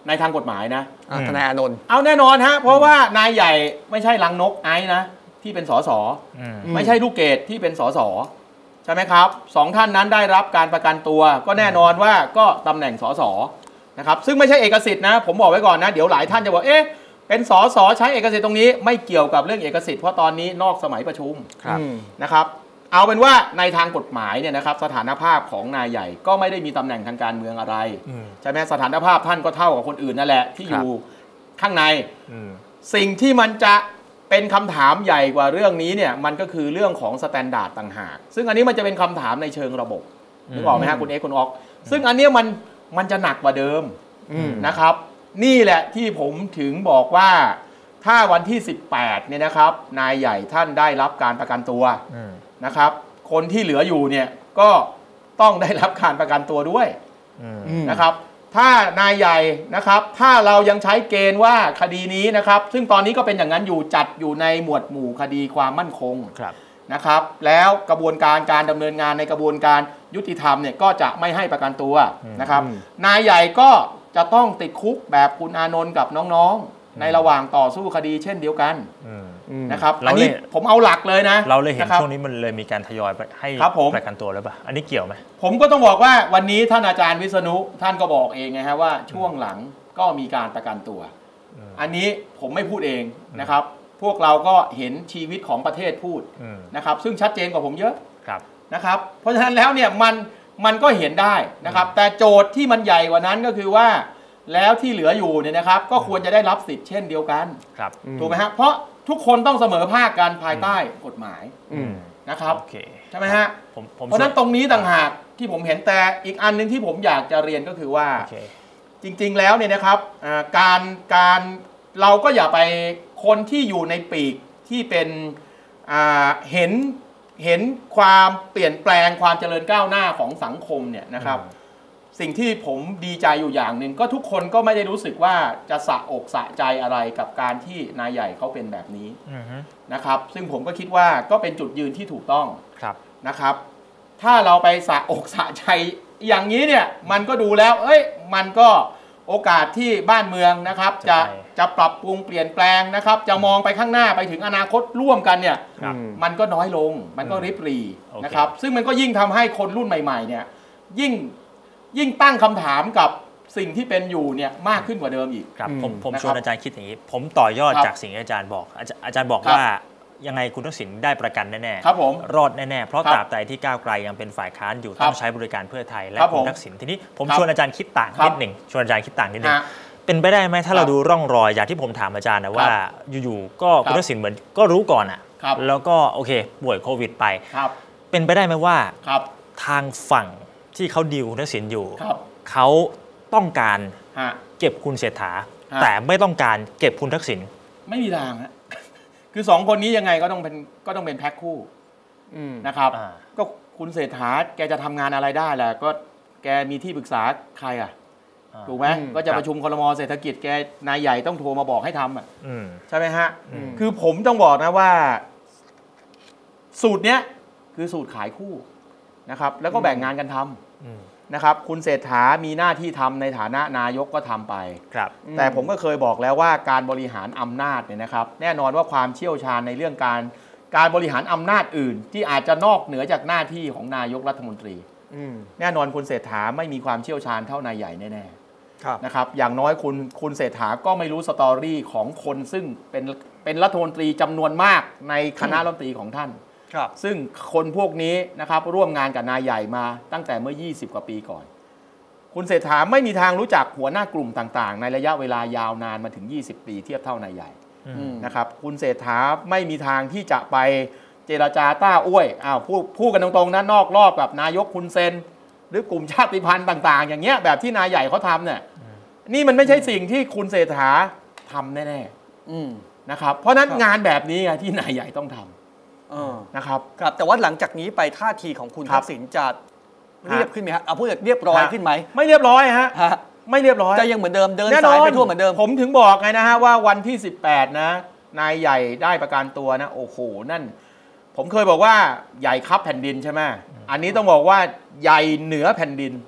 ในทางกฎหมายนะทนายอานนท์เอาแน่นอนฮะเพราะว่านายใหญ่ไม่ใช่ลังนกไอ้นะที่เป็นสสไม่ใช่ลูกเกดที่เป็นสสใช่ไหมครับสองท่านนั้นได้รับการประกันตัวก็แน่นอนว่าก็ตำแหน่งสสนะครับซึ่งไม่ใช่เอกสิทธิ์นะผมบอกไว้ก่อนนะเดี๋ยวหลายท่านจะบอกเอ๊ะเป็นสสใช้เอกสิทธิ์ตรงนี้ไม่เกี่ยวกับเรื่องเอกสิทธิ์เพราะตอนนี้นอกสมัยประชุมนะครับเอาเป็นว่าในทางกฎหมายเนี่ยนะครับสถานภาพของนายใหญ่ก็ไม่ได้มีตำแหน่งทางการเมืองอะไรใช่ไหมสถานภาพท่านก็เท่ากับคนอื่นนั่นแหละที่อยู่ข้างในสิ่งที่มันจะเป็นคำถามใหญ่กว่าเรื่องนี้เนี่ยมันก็คือเรื่องของสแตนดาร์ดต่างหากซึ่งอันนี้มันจะเป็นคำถามในเชิงระบบนึกออกไหมฮะคุณเอ็กซ์คุณออกซึ่งอันนี้มันมันจะหนักกว่าเดิมนะครับนี่แหละที่ผมถึงบอกว่าถ้าวันที่สิบแปดเนี่ยนะครับนายใหญ่ท่านได้รับการประกันตัวนะครับคนที่เหลืออยู่เนี่ยก็ต้องได้รับการประกันตัวด้วยนะครับถ้านายใหญ่นะครับถ้าเรายังใช้เกณฑ์ว่าคดีนี้นะครับซึ่งตอนนี้ก็เป็นอย่างนั้นอยู่จัดอยู่ในหมวดหมู่คดีความมั่นคงนะครับแล้วกระบวนการการดำเนินงานในกระบวนการยุติธรรมเนี่ยก็จะไม่ให้ประกันตัวนะครับนายใหญ่ก็จะต้องติดคุกแบบคุณอานนท์กับน้องๆในระหว่างต่อสู้คดีเช่นเดียวกันนะครับอันนี้ผมเอาหลักเลยนะเราเลยเห็นช่วงนี้มันเลยมีการทยอยไปให้ประกันตัวแล้วป่ะอันนี้เกี่ยวไหมผมก็ต้องบอกว่าวันนี้ท่านอาจารย์วิษณุท่านก็บอกเองไงฮะว่าช่วงหลังก็มีการประกันตัวอันนี้ผมไม่พูดเองนะครับพวกเราก็เห็นชีวิตของประเทศพูดนะครับซึ่งชัดเจนกว่าผมเยอะนะครับเพราะฉะนั้นแล้วเนี่ยมันมันก็เห็นได้นะครับแต่โจทย์ที่มันใหญ่กว่านั้นก็คือว่าแล้วที่เหลืออยู่เนี่ยนะครับก็ควรจะได้รับสิทธิ์เช่นเดียวกันถูกไหมฮะเพราะทุกคนต้องเสมอภาคกันภายใต้กฎหมายนะครับใช่ไหมฮะเพราะฉะนั้นตรงนี้ต่างหากที่ผมเห็นแต่อีกอันนึงที่ผมอยากจะเรียนก็คือว่าจริงๆแล้วเนี่ยนะครับการการเราก็อย่าไปคนที่อยู่ในปีกที่เป็นเห็นเห็นความเปลี่ยนแปลงความเจริญก้าวหน้าของสังคมเนี่ยนะครับสิ่งที่ผมดีใจอยู่อย่างหนึ่งก็ทุกคนก็ไม่ได้รู้สึกว่าจะสะอกสะใจอะไรกับการที่นายใหญ่เขาเป็นแบบนี้นะครับซึ่งผมก็คิดว่าก็เป็นจุดยืนที่ถูกต้องนะครับถ้าเราไปสะอกสะใจอย่างนี้เนี่ยมันก็ดูแล้วเอ้ยมันก็โอกาสที่บ้านเมืองนะครับจะจะปรับปรุงเปลี่ยนแปลงนะครับจะมองไปข้างหน้าไปถึงอนาคตร่วมกันเนี่ยมันก็น้อยลงมันก็ริบหรี่นะครับซึ่งมันก็ยิ่งทำให้คนรุ่นใหม่ๆเนี่ยยิ่งยิ่งตั้งคำถามกับสิ่งที่เป็นอยู่เนี่ยมากขึ้นกว่าเดิมอีกครับผมผมชวนอาจารย์คิดอย่างนี้ผมต่อยอดจากสิ่งที่อาจารย์บอกอาจารย์บอกว่ายังไงคุณทักษิณได้ประกันแน่ๆครับผมรอดแน่ๆเพราะตราบใดที่ก้าวไกลยังเป็นฝ่ายค้านอยู่ต้องใช้บริการเพื่อไทยและคุณทักษิณทีนี้ผมชวนอาจารย์คิดต่างนิดหนึ่งชวนอาจารย์คิดต่างนิดหนึ่งเป็นไปได้ไหมถ้าเราดูร่องรอยอย่างที่ผมถามอาจารย์นะว่าอยู่ๆก็คุณทักษิณเหมือนก็รู้ก่อนอ่ะแล้วก็โอเคป่วยโควิดไปเป็นไปได้ไหมว่าทางฝั่งที่เขาดีลคุณทักษิณอยู่เขาต้องการเก็บคุณเศรษฐาแต่ไม่ต้องการเก็บคุณทักษิณไม่มีทางฮะคือสองคนนี้ยังไงก็ต้องเป็นก็ต้องเป็นแพ็คคู่นะครับก็คุณเศรษฐาแกจะทำงานอะไรได้แหละก็แกมีที่ปรึกษาใครอ่ะถูกไหมก็จะประชุมครม.เศรษฐกิจแกนายใหญ่ต้องโทรมาบอกให้ทำอ่ะใช่ไหมฮะคือผมต้องบอกนะว่าสูตรเนี้ยคือสูตรขายคู่นะครับแล้วก็แบ่งงานกันทำนะครับคุณเศรษฐามีหน้าที่ทำในฐานะนายกก็ทำไปแต่ผมก็เคยบอกแล้วว่าการบริหารอำนาจเนี่ยนะครับแน่นอนว่าความเชี่ยวชาญในเรื่องการการบริหารอำนาจอื่นที่อาจจะนอกเหนือจากหน้าที่ของนายกรัฐมนตรีแน่นอนคุณเศรษฐาไม่มีความเชี่ยวชาญเท่านายใหญ่แน่ๆนะครับอย่างน้อยคุณคุณเศรษฐาก็ไม่รู้สตอรี่ของคนซึ่งเป็นเป็นรัฐมนตรีจำนวนมากในคณะรัฐมนตรีของท่านซึ่งคนพวกนี้นะครับร่วมงานกับนายใหญ่มาตั้งแต่เมื่อยี่สิบกว่าปีก่อนคุณเศรษฐาไม่มีทางรู้จักหัวหน้ากลุ่มต่างๆในระยะเวลายาวนานมาถึงยี่สิบปีเทียบเท่านายใหญ่นะครับคุณเศรษฐาไม่มีทางที่จะไปเจรจาต้าอ้วยอ้าวพูดพูดกันตรงๆนะนอกรอบกับนายกคุณเซนหรือกลุ่มชาติพันธุ์ต่างๆอย่างเงี้ยแบบที่นายใหญ่เขาทำเนี่ยนี่มันไม่ใช่สิ่งที่คุณเศรษฐาทำแน่ๆนะครับเพราะนั้นงานแบบนี้ไงที่นายใหญ่ต้องทำนะครับครับแต่ว่าหลังจากนี้ไปท่าทีของคุณทักษิณจะเรียบขึ้นไหมครับเอาพูดเรียบร้อยขึ้นไหมไม่เรียบร้อยฮะไม่เรียบร้อยจะยังเหมือนเดิมเดินสายไปทั่วเหมือนเดิมผมถึงบอกไงนะฮะว่าวันที่สิบแปดนะนายใหญ่ได้ประกันตัวนะโอ้โหนั่นผมเคยบอกว่าใหญ่คับแผ่นดินใช่ไหมอันนี้ต้องบอกว่าใหญ่เหนือแผ่นดิน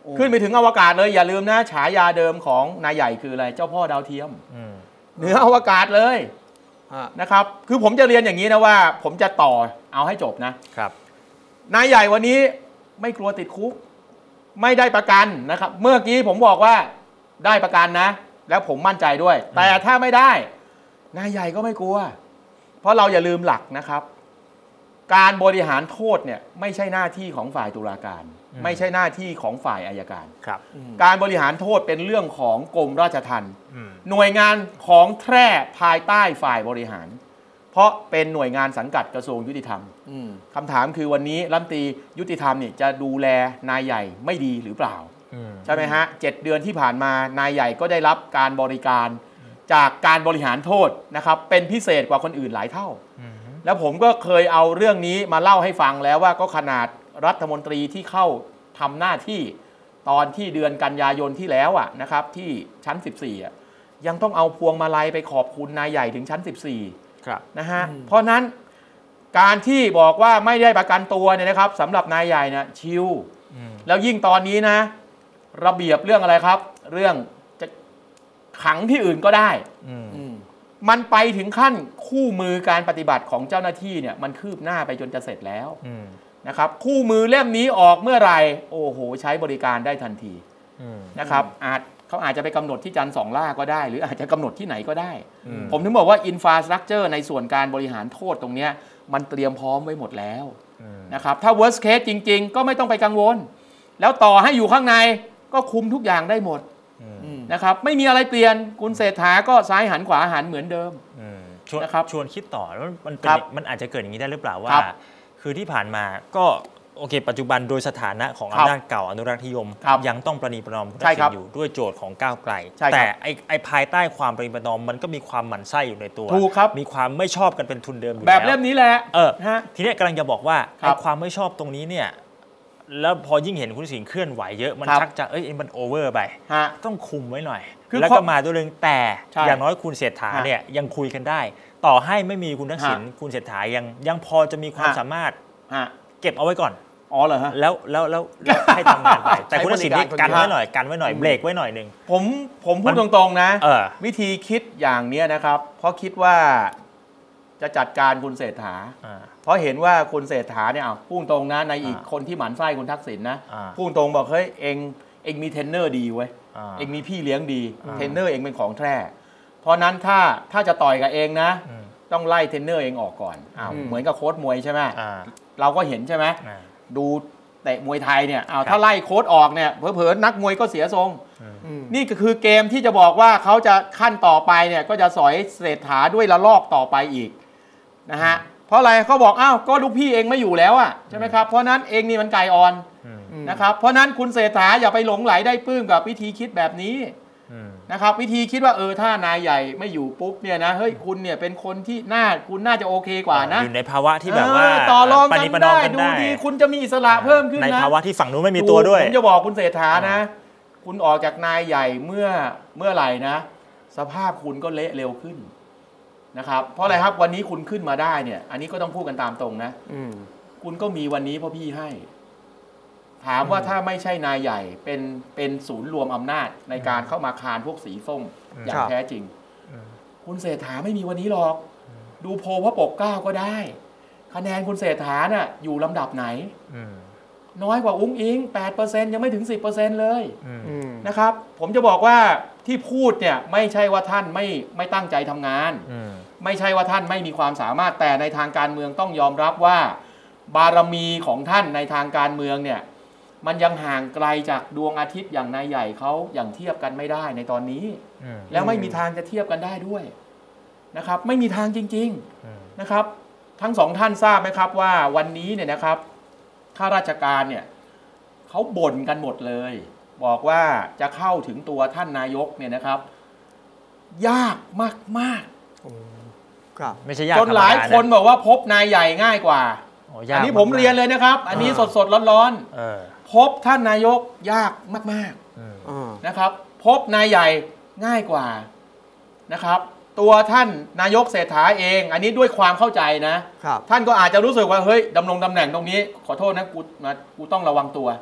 ขึ้นไปถึงอวกาศเลยอย่าลืมนะฉายาเดิมของนายใหญ่คืออะไรเจ้าพ่อดาวเทียมเหนืออวกาศเลยนะครับคือผมจะเรียนอย่างนี้นะว่าผมจะต่อเอาให้จบนะครับนายใหญ่วันนี้ไม่กลัวติดคุกไม่ได้ประกันนะครับเมื่อกี้ผมบอกว่าได้ประกันนะแล้วผมมั่นใจด้วยแต่ถ้าไม่ได้นายใหญ่ก็ไม่กลัวเพราะเราอย่าลืมหลักนะครับการบริหารโทษเนี่ยไม่ใช่หน้าที่ของฝ่ายตุลาการไม่ใช่หน้าที่ของฝ่ายอัยการครับการบริหารโทษเป็นเรื่องของกรมราชทัณฑ์หน่วยงานของแท้ภายใต้ฝ่ายบริหารเพราะเป็นหน่วยงานสังกัดกระทรวงยุติธรรมคำถามคือวันนี้รัฐมนตรียุติธรรมเนี่ยจะดูแลนายใหญ่ไม่ดีหรือเปล่าใช่ไหมฮะเจ็ดเดือนที่ผ่านมานายใหญ่ก็ได้รับการบริการจากการบริหารโทษนะครับเป็นพิเศษกว่าคนอื่นหลายเท่าแล้วผมก็เคยเอาเรื่องนี้มาเล่าให้ฟังแล้วว่าก็ขนาดรัฐมนตรีที่เข้าทำหน้าที่ตอนที่เดือนกันยายนที่แล้วอ่ะนะครับที่ชั้นสิบสี่อ่ะยังต้องเอาพวงมาลัยไปขอบคุณนายใหญ่ถึงชั้นสิบสี่ครับนะฮะเพราะนั้นการที่บอกว่าไม่ได้ประกันตัวเนี่ยนะครับสำหรับนายใหญ่เนี่ยชิวแล้วยิ่งตอนนี้นะระเบียบเรื่องอะไรครับเรื่องจะขังที่อื่นก็ได้มันไปถึงขั้นคู่มือการปฏิบัติของเจ้าหน้าที่เนี่ยมันคืบหน้าไปจนจะเสร็จแล้วนะครับคู่มือเล่มนี้ออกเมื่อไหร่โอ้โหใช้บริการได้ทันทีนะครับอาจเขาอาจจะไปกำหนดที่จันทร์สองล่าก็ได้หรืออาจจะกำหนดที่ไหนก็ได้ผมถึงบอกว่าอินฟราสตรักเจอร์ในส่วนการบริหารโทษตรงนี้มันเตรียมพร้อมไว้หมดแล้วนะครับถ้า worst case จริงๆก็ไม่ต้องไปกังวลแล้วต่อให้อยู่ข้างในก็คุมทุกอย่างได้หมดนะครับไม่มีอะไรเปลี่ยนคุณเศรษฐาก็ซ้ายหันขวาหันเหมือนเดิมนะครับชวนคิดต่อแล้วมันเป็นมันอาจจะเกิดอย่างนี้ได้หรือเปล่าว่าคือที่ผ่านมาก็โอเคปัจจุบันโดยสถานะของอำนาจเก่าอนุรักษ์นิยมยังต้องประนีประนอมคุณทักษิณอยู่ด้วยโจทย์ของก้าวไกลแต่ไอ้ไอ้ภายใต้ความประนีประนอมมันก็มีความหมั่นไส้อยู่ในตัวมีความไม่ชอบกันเป็นทุนเดิมอยู่แล้วแบบเล่มนี้แหละเออทีนี้กำลังจะบอกว่าไอ้ความไม่ชอบตรงนี้เนี่ยแล้วพอยิ่งเห็นคุณทักษิณเคลื่อนไหวเยอะมันชักจะเอ้ยมันโอเวอร์ไปต้องคุมไว้หน่อยแล้วก็มาตัวเรื่องแต่อย่างน้อยคุณเศรษฐาเนี่ยยังคุยกันได้ต่อให้ไม่มีคุณทักษิณคุณเศรษฐายังยังพอจะมีความสามารถเก็บเอาไว้ก่อนอ๋อเหรอฮะแล้วแล้วแล้วให้ทำงานไปแต่คุณทักษิณนี่กันไว้หน่อยกันไว้หน่อยเบรกไว้หน่อยหนึ่งผมผมพูดตรงๆนะวิธีคิดอย่างนี้นะครับเพราะคิดว่าจะจัดการคุณเศรษฐาเพราะเห็นว่าคุณเศรษฐาเนี่ยพูดตรงนะในอีกคนที่หมั่นไส้คุณทักษิณนะพูดตรงบอกเฮ้ยเองเองมีเทรนเนอร์ดีเว้ยเองมีพี่เลี้ยงดีเทรนเนอร์เองเป็นของแท้เพราะนั้นถ้าถ้าจะต่อยกับเองนะต้องไล่เทรนเนอร์เองออกก่อนอ้าวเหมือนกับโค้ชมวยใช่ไหมเราก็เห็นใช่ไหมดูเตะมวยไทยเนี่ยเอาถ้าไล่โค้ชออกเนี่ยเผลอๆนักมวยก็เสียทรงนี่ก็คือเกมที่จะบอกว่าเขาจะขั้นต่อไปเนี่ยก็จะสอยเศรษฐาด้วยละลอกต่อไปอีกนะฮะเพราะอะไรเขาบอกอ้าวก็ลูกพี่เองไม่อยู่แล้วอ่ะใช่ไหมครับเพราะนั้นเองนี่มันไก่อ่อนนะครับเพราะนั้นคุณเศรษฐาอย่าไปหลงไหลได้ปลื้มกับวิธีคิดแบบนี้นะครับวิธีคิดว่าเออถ้านายใหญ่ไม่อยู่ปุ๊บเนี่ยนะเฮ้ยคุณเนี่ยเป็นคนที่น่าคุณน่าจะโอเคกว่านะอยู่ในภาวะที่แบบว่าต่อรองกันได้ดูดีคุณจะมีอิสระเพิ่มขึ้นนะในภาวะที่ฝั่งนู้นไม่มีตัวด้วยผมจะบอกคุณเศรษฐานะคุณออกจากนายใหญ่เมื่อเมื่อไหร่นะสภาพคุณก็เละเร็วขึ้นนะครับเพราะอะไรครับวันนี้คุณขึ้นมาได้เนี่ยอันนี้ก็ต้องพูดกันตามตรงนะคุณก็มีวันนี้เพราะพี่ให้ถามว่าถ้าไม่ใช่นายใหญ่เป็นเป็นศูนย์รวมอำนาจในการเข้ามาคานพวกสีส้มอย่างแท้จริงคุณเศรษฐาไม่มีวันนี้หรอกดูโพลพระปกเกล้าก็ได้คะแนนคุณเศรษฐาน่ะอยู่ลำดับไหนน้อยกว่าอุ้งอิง แปดเปอร์เซ็นต์ ยังไม่ถึง สิบเปอร์เซ็นต์ เลยนะครับผมจะบอกว่าที่พูดเนี่ยไม่ใช่ว่าท่านไม่ไม่ตั้งใจทำงานไม่ใช่ว่าท่านไม่มีความสามารถแต่ในทางการเมืองต้องยอมรับว่าบารมีของท่านในทางการเมืองเนี่ยมันยังห่างไกลจากดวงอาทิตย์อย่างนายใหญ่เขาอย่างเทียบกันไม่ได้ในตอนนี้แล้วไม่มีทางจะเทียบกันได้ด้วยนะครับไม่มีทางจริงๆนะครับทั้งสองท่านทราบไหมครับว่าวันนี้เนี่ยนะครับข้าราชการเนี่ยเขาบ่นกันหมดเลยบอกว่าจะเข้าถึงตัวท่านนายกเนี่ยนะครับยากมากๆครับไม่ใช่ยากจนหลายคนบอกว่าพบนายใหญ่ง่ายกว่าอันนี้ผมเรียนเลยนะครับอันนี้สดๆร้อนๆพบท่านนายกยากมากๆนะครับพบนายใหญ่ง่ายกว่านะครับตัวท่านนายกเศรษฐาเองอันนี้ด้วยความเข้าใจนะท่านก็อาจจะรู้สึกว่าเฮ้ยดำรงตำแหน่งตรงนี้ขอโทษนะกูนะกูต้องระวังตัว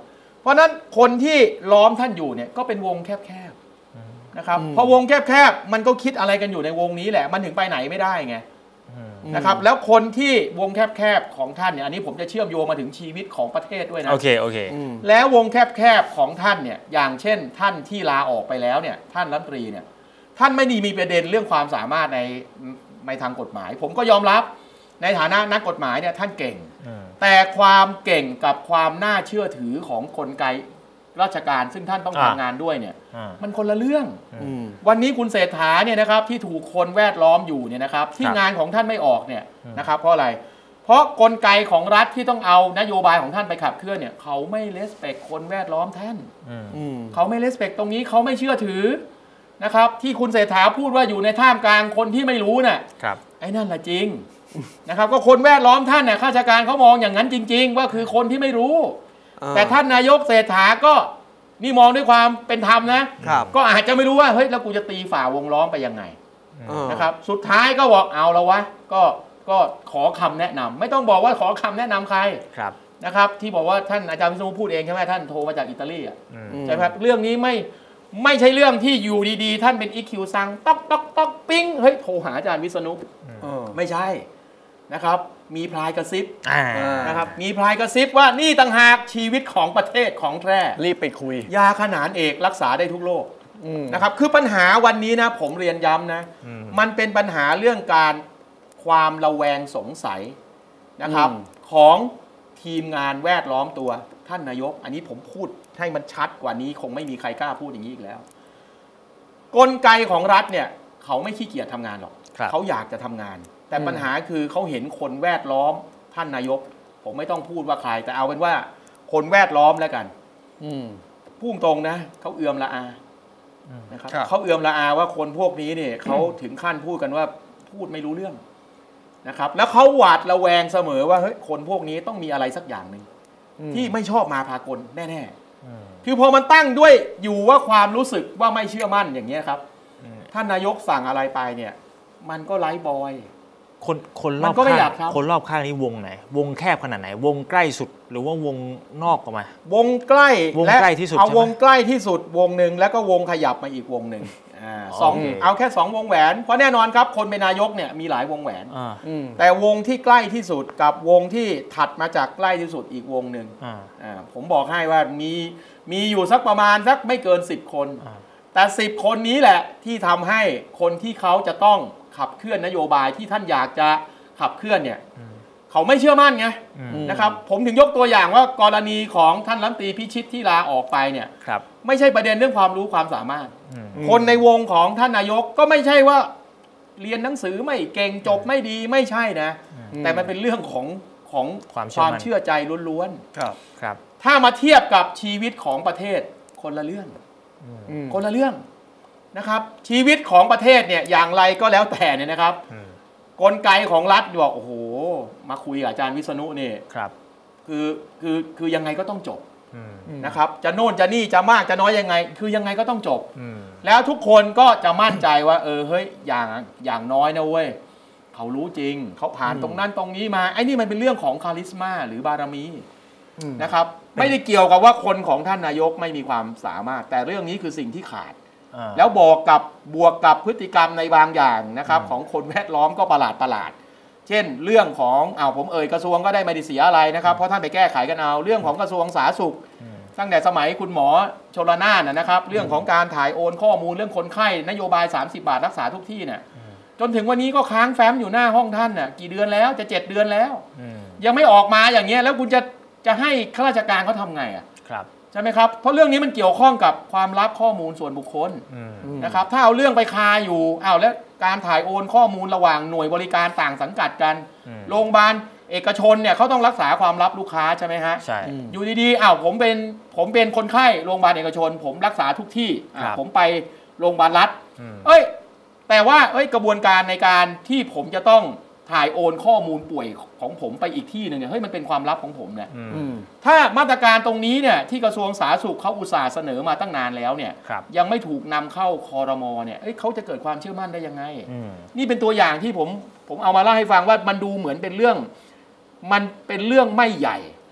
เพราะนั้นคนที่ล้อมท่านอยู่เนี่ยก็เป็นวงแคบๆนะครับพอวงแคบๆมันก็คิดอะไรกันอยู่ในวงนี้แหละมันถึงไปไหนไม่ได้ไงนะครับแล้วคนที่วงแคบๆของท่านเนี่ยอันนี้ผมจะเชื่อมโยงมาถึงชีวิตของประเทศด้วยนะโอเคโอเคแล้ววงแคบๆของท่านเนี่ยอย่างเช่นท่านที่ลาออกไปแล้วเนี่ยท่านรัฐมนตรีเนี่ยท่านไม่ได้มีประเด็นเรื่องความสามารถในในทางกฎหมายผมก็ยอมรับในฐานะนักกฎหมายเนี่ยท่านเก่งแต่ความเก่งกับความน่าเชื่อถือของกลไกราชการซึ่งท่านต้องทำงานด้วยเนี่ยมันคนละเรื่องวันนี้คุณเศรษฐาเนี่ยนะครับที่ถูกคนแวดล้อมอยู่เนี่ยนะครับที่งานของท่านไม่ออกเนี่ยนะครับเพราะอะไรเพราะกลไกของรัฐที่ต้องเอานโยบายของท่านไปขับเคลื่อนเนี่ยเขาไม่เลสเปคคนแวดล้อมท่านเขาไม่เลสเปคตรงนี้เขาไม่เชื่อถือนะครับที่คุณเศรษฐาพูดว่าอยู่ในท่ามกลางคนที่ไม่รู้น่ะไอ้นั่นแหละจริงนะครับก็คนแวดล้อมท่านเนี่ยข้าราชการเขามองอย่างนั้นจริงๆว่าคือคนที่ไม่รู้แต่ท่านนายกเศรษฐาก็นี่มองด้วยความเป็นธรรมนะก็อาจจะไม่รู้ว่าเฮ้ยแล้วกูจะตีฝ่าวงล้อมไปยังไงนะครับสุดท้ายก็บอกเอาแล้ววะก็ก็ขอคำแนะนำไม่ต้องบอกว่าขอคำแนะนำใครนะครับที่บอกว่าท่านอาจารย์วิษณุพูดเองใช่ไหมท่านโทรมาจากอิตาลีอ่ะใช่ไหมครับเรื่องนี้ไม่ไม่ใช่เรื่องที่อยู่ดีๆท่านเป็น อี คิว สั่งต๊อกต๊อกต๊อกปิ้งเฮ้ยโทรหาอาจารย์วิษณุไม่ใช่นะครับมีพลายกระซิบนะครับมีพลายกระซิบว่านี่ต่างหากชีวิตของประเทศของแท้รีบไปคุยยาขนานเอกรักษาได้ทุกโรคนะครับคือปัญหาวันนี้นะผมเรียนย้ำนะมันเป็นปัญหาเรื่องการความระแวงสงสัยนะครับของทีมงานแวดล้อมตัวท่านนายกอันนี้ผมพูดให้มันชัดกว่านี้คงไม่มีใครกล้าพูดอย่างนี้อีกแล้วกลไกของรัฐเนี่ยเขาไม่ขี้เกียจทำงานหรอกเขาอยากจะทำงานแต่ปัญหาคือเขาเห็นคนแวดล้อมท่านนายกผมไม่ต้องพูดว่าใครแต่เอาเป็นว่าคนแวดล้อมแล้วกันพูดตรงนะเขาเอือมละอานะครับเขาเอือมละอาว่าคนพวกนี้เนี่ยเขาถึงขั้นพูดกันว่าพูดไม่รู้เรื่องนะครับแล้วเขาหวาดระแวงเสมอว่าเฮ้ยคนพวกนี้ต้องมีอะไรสักอย่างหนึ่งที่ไม่ชอบมาพากลแน่ๆคือพอมันตั้งด้วยอยู่ว่าความรู้สึกว่าไม่เชื่อมั่นอย่างนี้ครับท่านนายกสั่งอะไรไปเนี่ยมันก็ไร้บอยคนคนรอบข้างคนรอบข้างนี้วงไหนวงแคบขนาดไหนวงใกล้สุดหรือว่าวงนอกออกมาวงใกล้วงใกล้ที่สุดเอาวงใกล้ที่สุดวงหนึ่งแล้วก็วงขยับมาอีกวงหนึ่งสองเอาแค่สองวงแหวนเพราะแน่นอนครับคนเป็นนายกเนี่ยมีหลายวงแหวนแต่วงที่ใกล้ที่สุดกับวงที่ถัดมาจากใกล้ที่สุดอีกวงหนึ่งผมบอกให้ว่ามีมีอยู่สักประมาณสักไม่เกินสิบคนแต่สิบคนนี้แหละที่ทำให้คนที่เขาจะต้องขับเคลื่อนนโยบายที่ท่านอยากจะขับเคลื่อนเนี่ยเขาไม่เชื่อมั่นไงนะครับผมถึงยกตัวอย่างว่ากรณีของท่านรัฐมนตรีพิชิตที่ลาออกไปเนี่ยไม่ใช่ประเด็นเรื่องความรู้ความสามารถคนในวงของท่านนายกก็ไม่ใช่ว่าเรียนหนังสือไม่เก่งจบไม่ดีไม่ใช่นะแต่มันเป็นเรื่องของของความเชื่อใจล้วนๆถ้ามาเทียบกับชีวิตของประเทศคนละเรื่องคนละเรื่องนะครับชีวิตของประเทศเนี่ยอย่างไรก็แล้วแต่เนี่ยนะครับกลไกของรัฐบอกโอ้โหมาคุยกับอาจารย์วิษณุนี่ครับคือคือคือยังไงก็ต้องจบนะครับจะโน่นจะนี่จะมากจะน้อยยังไงคือยังไงก็ต้องจบแล้วทุกคนก็จะมั่นใจว่าเออเฮ้ยอย่างอย่างน้อยนะเว้ยเขารู้จริงเขาผ่านตรงนั้นตรงนี้มาไอ้นี่มันเป็นเรื่องของคาริสมาหรือบารมีนะครับไม่ได้เกี่ยวกับว่าคนของท่านนายกไม่มีความสามารถแต่เรื่องนี้คือสิ่งที่ขาดแล้วบอกกับบวกกับพฤติกรรมในบางอย่างนะครับของคนแวดล้อมก็ประหลาดประหลาดเช่นเรื่องของอ้าวผมเอ่ยกระทรวงก็ได้ไม่ได้เสียอะไรนะครับเพราะท่านไปแก้ไขกันเอาเรื่องของกระทรวงสาธารณสุขตั้งแต่สมัยคุณหมอชลนานนะครับเรื่องของการถ่ายโอนข้อมูลเรื่องคนไข้นโยบายสามสิบบาทรักษาทุกที่เนี่ยจนถึงวันนี้ก็ค้างแฟ้มอยู่หน้าห้องท่านน่ะกี่เดือนแล้วจะเจ็ดเดือนแล้วยังไม่ออกมาอย่างเงี้ยแล้วคุณจะจะให้ข้าราชการเขาทำไงอ่ะใช่ไหมครับเพราะเรื่องนี้มันเกี่ยวข้องกับความลับข้อมูลส่วนบุคคลนะครับถ้าเอาเรื่องไปคาอยู่อ้าวแล้วการถ่ายโอนข้อมูลระหว่างหน่วยบริการต่างสังกัดกันโรงพยาบาลเอกชนเนี่ยเขาต้องรักษาความลับลูกค้าใช่ไหมฮะใช่อยู่ดีๆอ้าวผมเป็นผมเป็นคนไข้โรงพยาบาลเอกชนผมรักษาทุกที่ผมไปโรงพยาบาลรัฐเอ้ยแต่ว่าเอ้ยกระบวนการในการที่ผมจะต้องถ่ายโอนข้อมูลป่วยของผมไปอีกที่หนึ่งเนี่ยเฮ้ยมันเป็นความลับของผมเนี่ยถ้ามาตรการตรงนี้เนี่ยที่กระทรวงสาธารณสุขเขาอุตส่าห์เสนอมาตั้งนานแล้วเนี่ยยังไม่ถูกนำเข้าครม.เนี่ยเอ้ยเขาจะเกิดความเชื่อมั่นได้ยังไงนี่เป็นตัวอย่างที่ผมผมเอามาเล่าให้ฟังว่ามันดูเหมือนเป็นเรื่องมันเป็นเรื่องไม่ใหญ่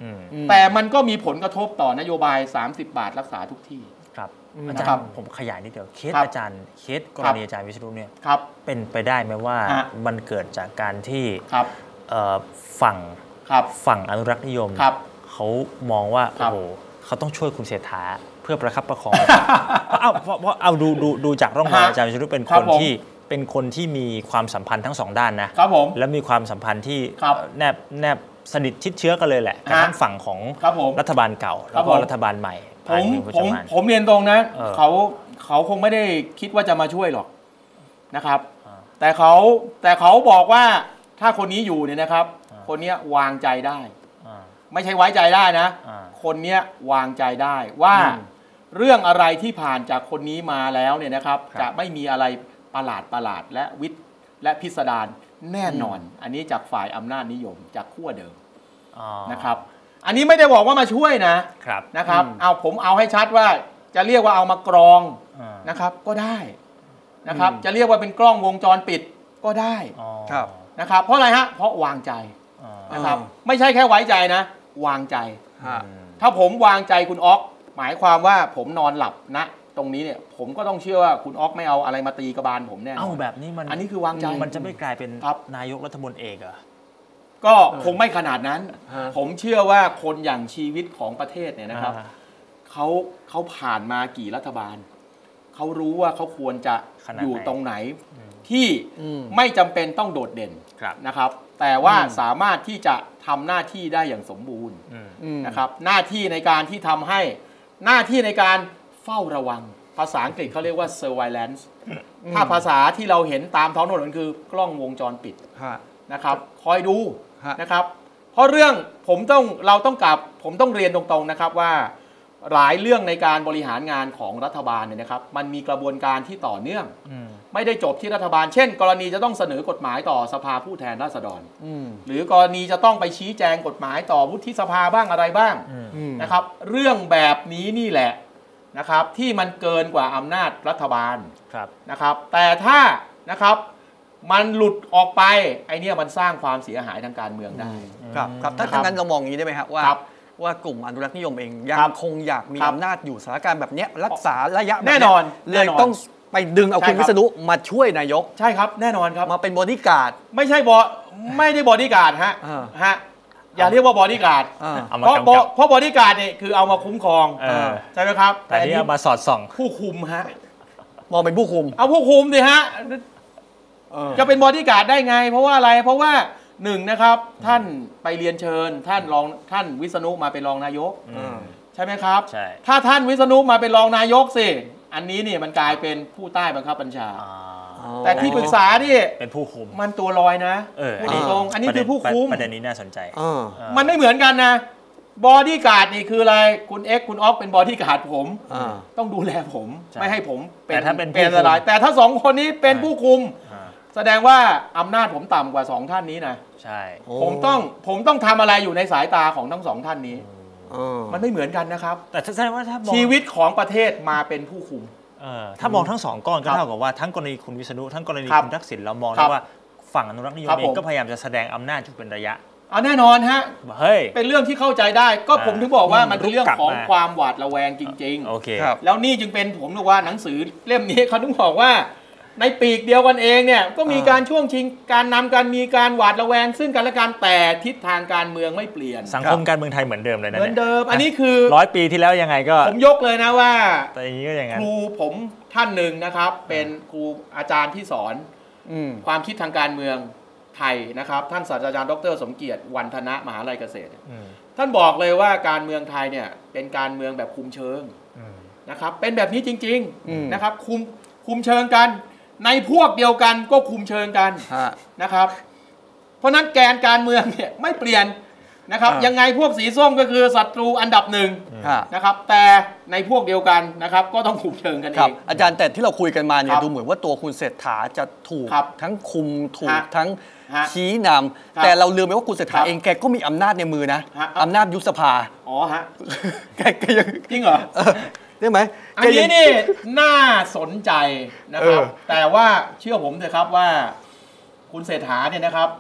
แต่มันก็มีผลกระทบต่อนโยบายสามสิบบาทรักษาทุกที่ครับอาจารย์ผมขยายนิดเดียวเคสอาจารย์เคสกรณีอาจารย์วิษณุเนี่ยเป็นไปได้ไหมว่ามันเกิดจากการที่ฝั่งฝั่งอนุรักษ์นิยมเขามองว่าโอ้โหเขาต้องช่วยคุณเศรษฐาเพื่อประคับประคองเพราะเอาเพราะเอาดูดูดูจากร่องรอยอาจารย์วิษณุเป็นคนที่เป็นคนที่มีความสัมพันธ์ทั้งสองด้านนะครับผมและมีความสัมพันธ์ที่แนบแนบสนิทชิดเชื้อกันเลยแหละทั้งฝั่งของรัฐบาลเก่าแล้วก็รัฐบาลใหม่ผมผมผมเรียนตรงนะเขาเขาคงไม่ได้คิดว่าจะมาช่วยหรอกนะครับแต่เขาแต่เขาบอกว่าถ้าคนนี้อยู่เนี่ยนะครับคนนี้วางใจได้ไม่ใช่ไว้ใจได้นะคนนี้วางใจได้ว่าเรื่องอะไรที่ผ่านจากคนนี้มาแล้วเนี่ยนะครับจะไม่มีอะไรประหลาดประหลาดและวิทย์และพิสดารแน่นอนอันนี้จากฝ่ายอำนาจนิยมจากขั้วเดิมนะครับอันนี้ไม่ได้บอกว่ามาช่วยนะนะครับเอาผมเอาให้ชัดว่าจะเรียกว่าเอามากรองนะครับก็ได้นะครับจะเรียกว่าเป็นกล้องวงจรปิดก็ได้นะครับเพราะอะไรฮะเพราะวางใจนะครับไม่ใช่แค่ไว้ใจนะวางใจถ้าผมวางใจคุณอ๊อกหมายความว่าผมนอนหลับนะตรงนี้เนี่ยผมก็ต้องเชื่อว่าคุณอ๊อกไม่เอาอะไรมาตีกระบาลผมแน่เอาแบบนี้มันอันนี้คือวางใจมันจะไม่กลายเป็นนายกรัฐมนตรีเอกเหรอก็คงไม่ขนาดนั้นผมเชื่อว่าคนอย่างชีวิตของประเทศเนี่ยนะครับเขาเขาผ่านมากี่รัฐบาลเขารู้ว่าเขาควรจะอยู่ตรงไหนที่ไม่จำเป็นต้องโดดเด่นนะครับแต่ว่าสามารถที่จะทำหน้าที่ได้อย่างสมบูรณ์นะครับหน้าที่ในการที่ทำให้หน้าที่ในการเฝ้าระวังภาษาอังกฤษเขาเรียกว่า surveillance ถ้าภาษาที่เราเห็นตามท้องถนนคือกล้องวงจรปิดนะครับคอยดูนะครับเพราะเรื่องผมต้องเราต้องกลับผมต้องเรียนตรงๆนะครับว่าหลายเรื่องในการบริหารงานของรัฐบาลเนี่ยนะครับมันมีกระบวนการที่ต่อเนื่องไม่ได้จบที่รัฐบาลเช่นกรณีจะต้องเสนอกฎหมายต่อสภาผู้แทนราษฎรหรือกรณีจะต้องไปชี้แจงกฎหมายต่อวุฒิสภาบ้างอะไรบ้างนะครับเรื่องแบบนี้นี่แหละนะครับที่มันเกินกว่าอำนาจรัฐบาลนะครับแต่ถ้านะครับมันหลุดออกไปไอเนี้ยมันสร้างความเสียหายทางการเมืองได้ครับครับถ้าอย่างนั้นเรามองอย่างนี้ได้ไหมครับว่าว่ากลุ่มอนุรักษ์นิยมเองยังคงอยากมีอำนาจอยู่สถานการณ์แบบนี้รักษาระยะแน่นอนเลยต้องไปดึงเอาคุณวิษณุมาช่วยนายกใช่ครับแน่นอนครับมาเป็นบอดี้การ์ดไม่ใช่บอไม่ได้บอดี้การ์ดฮะฮะอย่าเรียกว่าบอดี้การ์ดเพราะเพราะบอดี้การ์ดเนี่ยคือเอามาคุ้มครองใช่ไหมครับแต่นี่เอามาสอดส่องผู้คุมฮะมองเป็นผู้คุมเอาผู้คุมดิฮะจะเป็นบอดี้การ์ดได้ไงเพราะว่าอะไรเพราะว่าหนึ่งนะครับท่านไปเรียนเชิญท่านรองท่านวิษณุมาเป็นรองนายกใช่ไหมครับถ้าท่านวิษณุมาเป็นรองนายกสิอันนี้เนี่ยมันกลายเป็นผู้ใต้บังคับบัญชาแต่ที่ปรึกษานี่เป็นผู้คุมมันตัวลอยนะพูดตรงอันนี้คือผู้คุมประเด็นนี้น่าสนใจมันไม่เหมือนกันนะบอดี้การ์ดนี่คืออะไรคุณเอ็กคุณออฟเป็นบอดี้การ์ดผมต้องดูแลผมไม่ให้ผมเป็นเป็นอะไรแต่ถ้าสองคนนี้เป็นผู้คุมแสดงว่าอำนาจผมต่ำกว่าสองท่านนี้นะใช่ผมต้องผมต้องทำอะไรอยู่ในสายตาของทั้งสองท่านนี้มันไม่เหมือนกันนะครับแต่แสดงว่าถ้าชีวิตของประเทศมาเป็นผู้คุมถ้ามองทั้งสองก้อนก็เท่ากับว่าทั้งกรณีคุณวิษณุทั้งกรณีคุณทักษิณเรามองได้ว่าฝั่งอนุรักษ์นิยมเองก็พยายามจะแสดงอำนาจอยู่เป็นระยะเอาแน่นอนฮะเฮ้ยเป็นเรื่องที่เข้าใจได้ก็ผมถึงบอกว่ามันเป็นเรื่องของความหวาดระแวงจริงๆโอเคแล้วนี่จึงเป็นผมบอกว่าหนังสือเล่มนี้เขาต้องบอกว่าในปีกเดียวกันเองเนี่ยก็มีการช่วงชิงการนำการมีการหวาดระแวงซึ่งกันและกันแต่ทิศทางการเมืองไม่เปลี่ยนสังคมการเมืองไทยเหมือนเดิมเลยนะเหมือนเดิมอันนี้คือร้อยปีที่แล้วยังไงก็ผมยกเลยนะว่าแต่อย่างนี้ก็อย่างนั้นครูผมท่านหนึ่งนะครับเป็นครูอาจารย์ที่สอนความคิดทางการเมืองไทยนะครับท่านศาสตราจารย์ดร.สมเกียรติวรรณธนะมหาวิทยาลัยเกษตรท่านบอกเลยว่าการเมืองไทยเนี่ยเป็นการเมืองแบบคุมเชิงนะครับเป็นแบบนี้จริงๆนะครับคุมคุมเชิงกันในพวกเดียวกันก็คุมเชิงกันนะครับเพราะนั้นแกนการเมืองเนี่ยไม่เปลี่ยนนะครับยังไงพวกสีส้มก็คือศัตรูอันดับหนึ่งนะครับแต่ในพวกเดียวกันนะครับก็ต้องคุมเชิงกันเองอาจารย์แต่ที่เราคุยกันมาเนี่ยดูเหมือนว่าตัวคุณเศรษฐาจะถูกทั้งคุมถูกทั้งชี้นำแต่เราลืมไปว่าคุณเศรษฐาเองแกก็มีอำนาจในมือนะอำนาจยุบสภาอ๋อฮะแกยังจริงเหรอได้ไหมอันนี้นี่น่าสนใจนะครับแต่ว่าเชื่อผมเถอะครับว่าคุณเศรษฐาเนี่ยนะครับท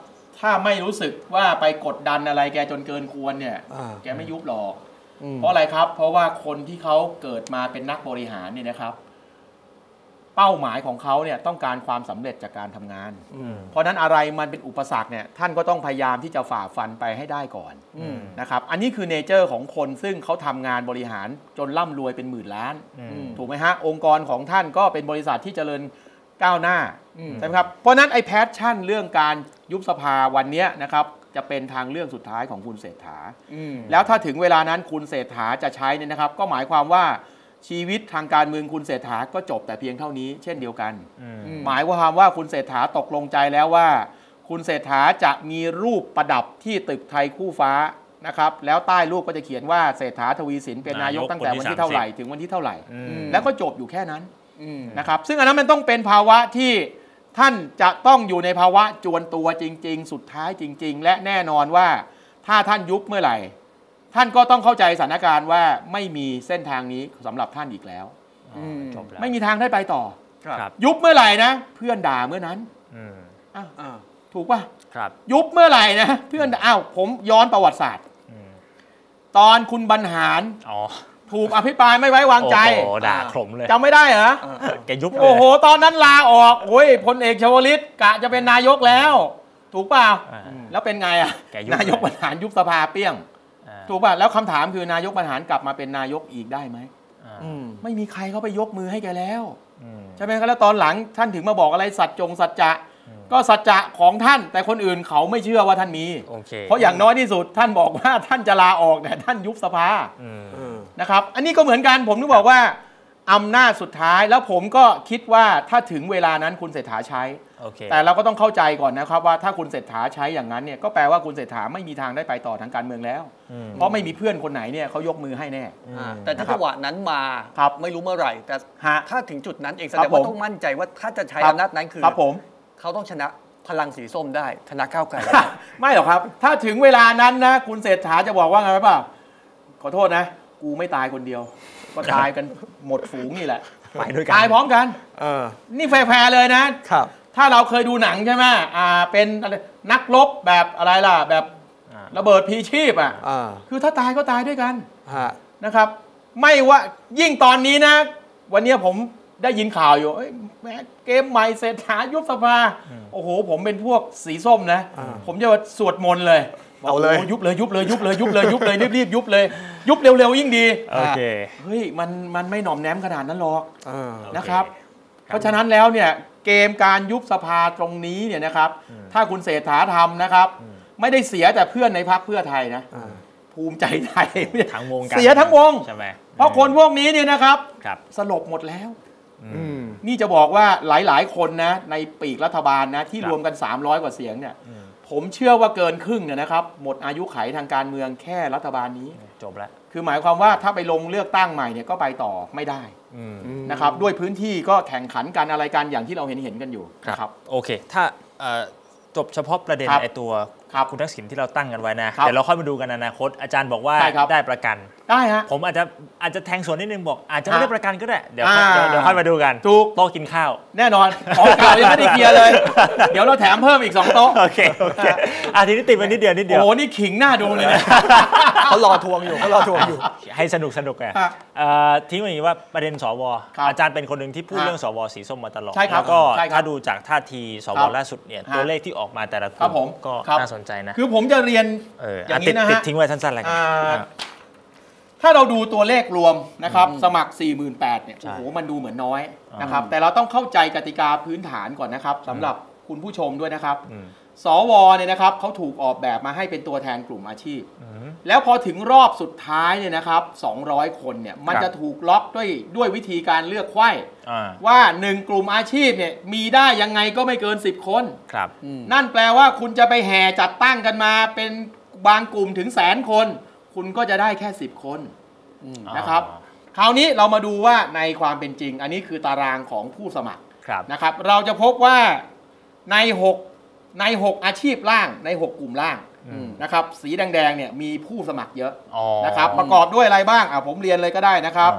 ถ้าไม่รู้สึกว่าไปกดดันอะไรแกจนเกินควรเนี่ยแกไม่ยุบหรอกเพราะอะไรครับเพราะว่าคนที่เขาเกิดมาเป็นนักบริหารเนี่ยนะครับเป้าหมายของเขาเนี่ยต้องการความสำเร็จจากการทำงานเพราะนั้นอะไรมันเป็นอุปสรรคเนี่ยท่านก็ต้องพยายามที่จะฝ่าฟันไปให้ได้ก่อนนะครับอันนี้คือเนเจอร์ของคนซึ่งเขาทำงานบริหารจนร่ำรวยเป็นหมื่นล้านถูกไหมฮะองค์กรของท่านก็เป็นบริษัทที่เจริญก้าวหน้าใช่ไหมครับเพราะนั้นไอ้แพชชั่นเรื่องการยุบสภาวันนี้นะครับจะเป็นทางเรื่องสุดท้ายของคุณเศรษฐาแล้วถ้าถึงเวลานั้นคุณเศรษฐาจะใช้เนี่ยนะครับก็หมายความว่าชีวิตทางการเมืองคุณเศรษฐาก็จบแต่เพียงเท่านี้เช่นเดียวกันหมายความว่าคุณเศรษฐาตกลงใจแล้วว่าคุณเศรษฐาจะมีรูปประดับที่ตึกไทยคู่ฟ้านะครับแล้วใต้รูปก็จะเขียนว่าเศรษฐาทวีสินเป็นนายกตั้งแต่วันที่เท่าไหร่ถึงวันที่เท่าไหร่แล้วก็จบอยู่แค่นั้นนะครับซึ่งอันนั้นมันต้องเป็นภาวะที่ท่านจะต้องอยู่ในภาวะจวนตัวจริงๆสุดท้ายจริงๆและแน่นอนว่าถ้าท่านยุบเมื่อไหร่ท่านก็ต้องเข้าใจสถานการณ์ว่าไม่มีเส้นทางนี้สำหรับท่านอีกแล้วไม่มีทางได้ไปต่อยุบเมื่อไหร่นะเพื่อนด่าเมื่อนั้นถูกป่ะยุบเมื่อไหร่นะเพื่อนอ้าวผมย้อนประวัติศาสตร์ตอนคุณบรรหารถูกอภิปรายไม่ไว้วางใจโอ้ด่าขมเลยจำไม่ได้เหรอแกยุบเลยโอ้โหตอนนั้นลาออกโอ้ยพลเอกชวลิตกะจะเป็นนายกแล้วถูกป่ะแล้วเป็นไงอ่ะนายกบรรหารยุบสภาเปี้ยงถูกป่ะแล้วคำถามคือนายกบรรหารกลับมาเป็นนายกอีกได้ไหมไม่มีใครเขาไปยกมือให้แกแล้วใช่ไหมครับแล้วตอนหลังท่านถึงมาบอกอะไรสัจจงสัจจะก็สัจจะของท่านแต่คนอื่นเขาไม่เชื่อว่าท่านมีเพราะอย่างน้อยที่สุดท่านบอกว่าท่านจะลาออกแต่ท่านยุบสภานะครับอันนี้ก็เหมือนกันผมถึงบอกว่าอำนาจสุดท้ายแล้วผมก็คิดว่าถ้าถึงเวลานั้นคุณเศรษฐาใช้แต่เราก็ต้องเข้าใจก่อนนะครับว่าถ้าคุณเศรษฐาใช้อย่างนั้นเนี่ยก็แปลว่าคุณเศรษฐาไม่มีทางได้ไปต่อทางการเมืองแล้วเพราะไม่มีเพื่อนคนไหนเนี่ยเขายกมือให้แน่แต่ถ้าจังหวะนั้นมาไม่รู้เมื่อไหร่แต่ถ้าถึงจุดนั้นเองแสดงว่าต้องมั่นใจว่าถ้าจะใช้อำนาจนั้นคือเขาต้องชนะพลังสีส้มได้ชนะก้าวไกลไม่หรอกครับถ้าถึงเวลานั้นนะคุณเศรษฐาจะบอกว่าไงป่ะขอโทษนะกูไม่ตายคนเดียวก็ตายกันหมดฝูงนี่แหละไปด้วยกันตายพร้อมกันนี่แฟร์เลยนะครับถ้าเราเคยดูหนังใช่ไหมอ่าเป็นนักรบแบบอะไรล่ะแบบระเบิดพีชีพอ่ะคือถ้าตายก็ตายด้วยกันนะครับไม่ว่ายิ่งตอนนี้นะวันนี้ผมได้ยินข่าวอยู่แม้เกมใหม่เศรษฐายุบสภาโอ้โหผมเป็นพวกสีส้มนะผมจะสวดมนต์เลยเอาเลยยุบเลยยุบเลยยุบเลยยุบเลยยุบเลยรีบๆยุบเลยยุบเร็วๆยิ่งดีโอเคเฮ้ยมันมันไม่หน่อมแนมขนาดนั้นหรอกนะครับเพราะฉะนั้นแล้วเนี่ยเกมการยุบสภาตรงนี้เนี่ยนะครับถ้าคุณเศรษฐาทำนะครับไม่ได้เสียแต่เพื่อนในพรรคเพื่อไทยนะภูมิใจไทยทั้งวงเสียทั้งวงใช่ไหมเพราะคนพวกนี้เนี่ยนะครับสลบหมดแล้วนี่จะบอกว่าหลายๆคนนะในปีกรัฐบาลนะที่รวมกันสามร้อยกว่าเสียงเนี่ยผมเชื่อว่าเกินครึ่งเนี่ยนะครับหมดอายุไขทางการเมืองแค่รัฐบาลนี้จบแล้วคือหมายความว่าถ้าไปลงเลือกตั้งใหม่เนี่ยก็ไปต่อไม่ได้นะครับด้วยพื้นที่ก็แข่งขันกันอะไรกันอย่างที่เราเห็นเห็นกันอยู่ครับโอเคถ้าจบเฉพาะประเด็นไอ้ตัวคุณทักษิณที่เราตั้งกันไว้นะเดี๋ยวเราค่อยมาดูกันอนาคตอาจารย์บอกว่าได้ประกันได้ฮะผมอาจจะอาจจะแทงส่วนนิดนึงบอกอาจจะไม่ได้ประกันก็ได้เดี๋ยวเดี๋ยวค่อยมาดูกันโต๊ะกินข้าวแน่นอนของเก่ายังไม่ได้เคลียร์เลยเดี๋ยวเราแถมเพิ่มอีกสองโต๊ะโอเคโอเคอ่ะทีนี้ติดไปนิดเดียวนิดเดียวโอ้นี่ขิงหน้าดูเลยนะเขารอทวงอยู่เขารอทวงอยู่ให้สนุกสนุกไงทิ้งไว้อย่างนี้ว่าประเด็นสวอาจารย์เป็นคนหนึ่งที่พูดเรื่องสวสีส้มมาตลอดแล้วก็ถ้าดูจากท่าทีสวล่าสุดเนี่ยตัวเลขที่ออกมาแต่ละกลุ่มก็น่าสนใจนะคือผมจะเรียนอย่างนี้นะฮะติดทิ้งไว้สั้นๆอะไรกันถ้าเราดูตัวเลขรวมนะครับสมัคร สี่หมื่นแปดพัน เนี่ยโอ้โหมันดูเหมือนน้อยนะครับแต่เราต้องเข้าใจกติกาพื้นฐานก่อนนะครับสำหรับคุณผู้ชมด้วยนะครับสวเนี่ยนะครับเขาถูกออกแบบมาให้เป็นตัวแทนกลุ่มอาชีพแล้วพอถึงรอบสุดท้ายเนี่ยนะครับสองร้อยคนเนี่ยมันจะถูกล็อกด้วยด้วยวิธีการเลือกไขว้ว่าหนึ่งกลุ่มอาชีพเนี่ยมีได้ยังไงก็ไม่เกินสิบคนนั่นแปลว่าคุณจะไปแห่จัดตั้งกันมาเป็นบางกลุ่มถึงแสนคนคุณก็จะได้แค่สิบคนนะครับคราวนี้เรามาดูว่าในความเป็นจริงอันนี้คือตารางของผู้สมัครนะครับเราจะพบว่าในหกในหกอาชีพล่างในหกกลุ่มล่างนะครับสีแดงๆเนี่ยมีผู้สมัครเยอะนะครับประกอบด้วยอะไรบ้างอ่ะผมเรียนเลยก็ได้นะครับ